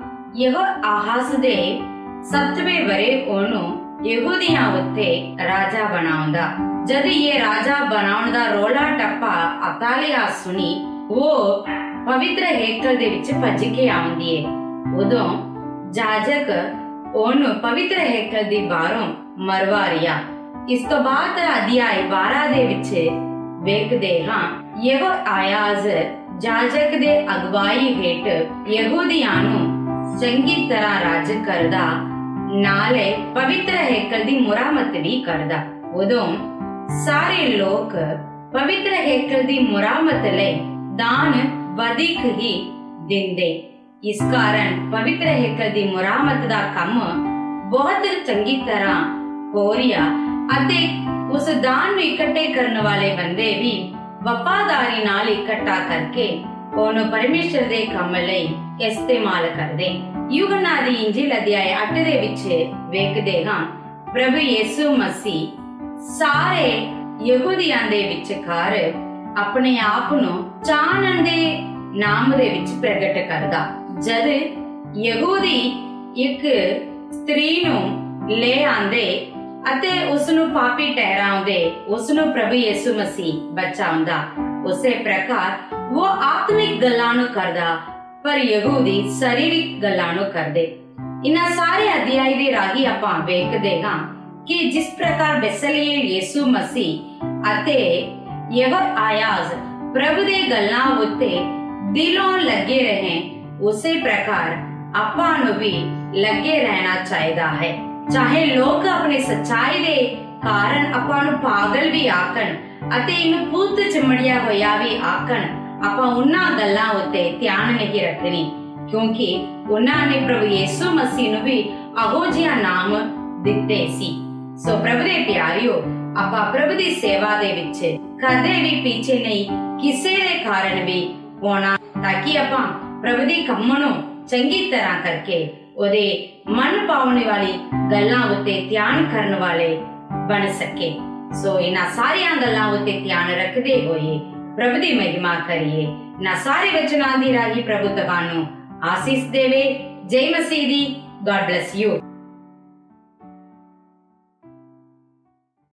ਯਹੋਆਹਾਜ਼ ਦੇ ਸੱਤਵੇਂ ਵਰੇ ਉਹਨੂੰ ਯਹੂਦੀਆਂ ਉੱਤੇ ਰਾਜਾ ਬਣਾਉਂਦਾ। ਜਦ ਇਹ ਰਾਜਾ ਬਣਾਉਣ ਦਾ ਰੋਲਾ ਟੱਪਾ ਅਤਾਲਿਆ ਸੁਣੀ, ਉਹ ਪਵਿੱਤਰ ਹੇਕਲ ਦੇ ਵਿੱਚ ਭੱਜ ਕੇ ਆਉਂਦੀ ਹੈ। ਉਦੋਂ ਜਾਜਕ ਉਹਨੂੰ ਪਵਿੱਤਰ ਹੇਕਲ ਦੀ ਬਾਹਰੋਂ ਮਰਵਾ ਰਿਹਾ। ਇਸ ਤੋਂ ਬਾਅਦ ਅਧਿਆਇ ਬਾਰਾਂ ਦੇ ਵਿੱਚ ਵੇਖਦੇ ਹਾਂ, ਯਹੋਆਯਾਜ਼ ਜਾਜਕ ਦੇ ਅਗਵਾਈ ਹੇਠ ਯਹੂਦੀਆਂ ਨੂੰ ਚੰਗੀ ਤਰ੍ਹਾਂ ਰਾਜ ਕਰਦਾ, ਨਾਲੇ ਪਵਿੱਤਰ ਹੇਕਲ ਦੀ ਮੁਰੰਮਤ ਵੀ ਕਰਦਾ। ਉਦੋਂ ਸਾਰੇ ਲੋਕ ਪਵਿੱਤਰ ਹੇਕਲ ਦੀ ਮੁਰੰਮਤ ਲਈ ਦਾਨ ਵਧਿਕ ਹੀ ਦਿੰਦੇ। ਇਸ ਕਾਰਨ ਪਵਿੱਤਰ ਹੇਕਲ ਦੀ ਮੁਰੰਮਤ ਦਾ ਕੰਮ ਬਹੁਤ ਚੰਗੀ ਤਰ੍ਹਾਂ ਹੋ ਰਿਹਾ ਅਤੇ ਉਸ ਦਾਨ ਨੂੰ ਇਕੱਠੇ ਕਰਨ ਵਾਲੇ ਬੰਦੇ ਵੀ ਵਫਾਦਾਰੀ ਨਾਲ ਇਕੱਠਾ ਕਰਕੇ ਉਹਨੂੰ ਪਰਮੇਸ਼ਰ ਦੇ ਕੰਮ ਲਈ ਇਸਤੇਮਾਲ ਕਰਦੇ। ਯੂਹੰਨਾ ਦੀ ਇੰਜੀਲ ਅਧਿਆਇ ਅੱਠ ਦੇ ਵਿੱਚ ਵੇਖਦੇ ਹਾਂ, ਪ੍ਰਭੂ ਯਿਸੂ ਮਸੀਹ ਸਾਰੇ ਯਹੂਦੀਆਂ ਦੇ ਵਿਚਕਾਰ ਆਪਣੇ ਆਪ ਨੂੰ ਚਾਨਣ ਦੇ ਨਾਮ ਦੇ ਵਿੱਚ ਪ੍ਰਗਟ ਕਰਦਾ। ਜਦ ਯਹੂਦੀ ਇੱਕ ਸਤਰੀ ਨੂੰ ਲੈ ਆਂਦੇ ਅਤੇ ਉਸ ਨੂੰ ਪਾਪੀ ਠਹਿਰਾਉਂਦੇ, ਉਸ ਨੂੰ ਪ੍ਰਭੂ ਯਿਸੂ ਮਸੀਹ ਬਚਾਉਂਦਾ। ਉਸੇ ਪ੍ਰਕਾਰ ਉਹ ਆਤਮਿਕ ਗੱਲਾਂ ਨੂੰ ਕਰਦਾ, ਪਰ ਯਹੂਦੀ ਸਰੀਰਕ ਗੱਲਾਂ ਨੂੰ ਕਰਦੇ। ਇਹਨਾਂ ਸਾਰੇ ਅਧਿਆਇ ਦੇ ਰਾਹੀਂ ਆਪਾਂ ਵੇਖਦੇ ਹਾਂ ਕਿ ਜਿਸ ਪ੍ਰਕਾਰ ਬਸਲੇਲ ਯਿਸੂ ਮਸੀਹ ਅਤੇ ਯਹੋਆਯਾਜ਼ ਪ੍ਰਭੂ ਦੇ ਗੱਲਾਂ ਉੱਤੇ ਦਿਲੋਂ ਲੱਗੇ ਰਹੇ, ਉਸੇ ਪ੍ਰਕਾਰ ਆਪਾਂ ਨੂੰ ਵੀ ਲੱਗੇ ਰਹਿਣਾ ਚਾਹੀਦਾ ਹੈ। ਚਾਹੇ ਲੋਕ ਆਪਣੇ ਸੱਚਾਈ ਦੇ ਕਾਰਨ ਆਪਾਂ ਨੂੰ ਪਾਗਲ ਵੀ ਆਖਣ ਅਤੇ ਇਹਨੂੰ ਪੁੱਤ ਚਮੜਿਆ ਹੋਇਆ ਵੀ ਆਖਣ, ਆਪਾਂ ਉਹਨਾਂ ਗੱਲਾਂ ਉੱਤੇ ਧਿਆਨ ਨਹੀਂ ਰੱਖਣੀ, ਕਿਉਂਕਿ ਉਹਨਾਂ ਨੇ ਪ੍ਰਭੂ ਯਿਸੂ ਮਸੀਹ ਨੂੰ ਵੀ ਇਹੋ ਜਿਹਾ ਨਾਮ ਦਿੱਤੇ ਸੀ। ਸੋ ਪ੍ਰਭੂ ਦੇ ਪਿਆਰਿਓ, ਆਪਾਂ ਪ੍ਰਭੂ ਦੀ ਸੇਵਾ ਦੇ ਵਿੱਚ ਕਦੇ ਵੀ ਪਿੱਛੇ ਨਹੀਂ ਕਿਸੇ ਦੇ ਕਾਰਨ ਵੀ ਹੋਣਾ, ਤਾਂ ਕਿ ਆਪਾਂ ਪ੍ਰਭੂ ਦੇ ਕੰਮ ਨੂੰ ਚੰਗੀ ਤਰ੍ਹਾਂ ਕਰਕੇ ਉਹਦੇ ਮਨ ਪਾਉਣ ਵਾਲੀ ਗੱਲਾਂ ਉੱਤੇ ਧਿਆਨ ਕਰਨ ਵਾਲੇ ਬਣ ਸਕੇ। ਸੋ ਇਹਨਾਂ ਸਾਰੀਆਂ ਗੱਲਾਂ ਉੱਤੇ ਧਿਆਨ ਰੱਖਦੇ ਹੋਏ ਪ੍ਰਭੂ ਦੀ ਮਹਿਮਾ ਕਰੀਏ। ਨਾ ਸਾਰੇ ਵਚਨਾਂ ਦੀ ਰਾਹੀਂ ਪ੍ਰਭੂ ਤੁਹਾਨੂੰ ਆਸੀਸ ਦੇਵੇ। ਜੈ ਮਸੀਹ ਦੀ। God bless you.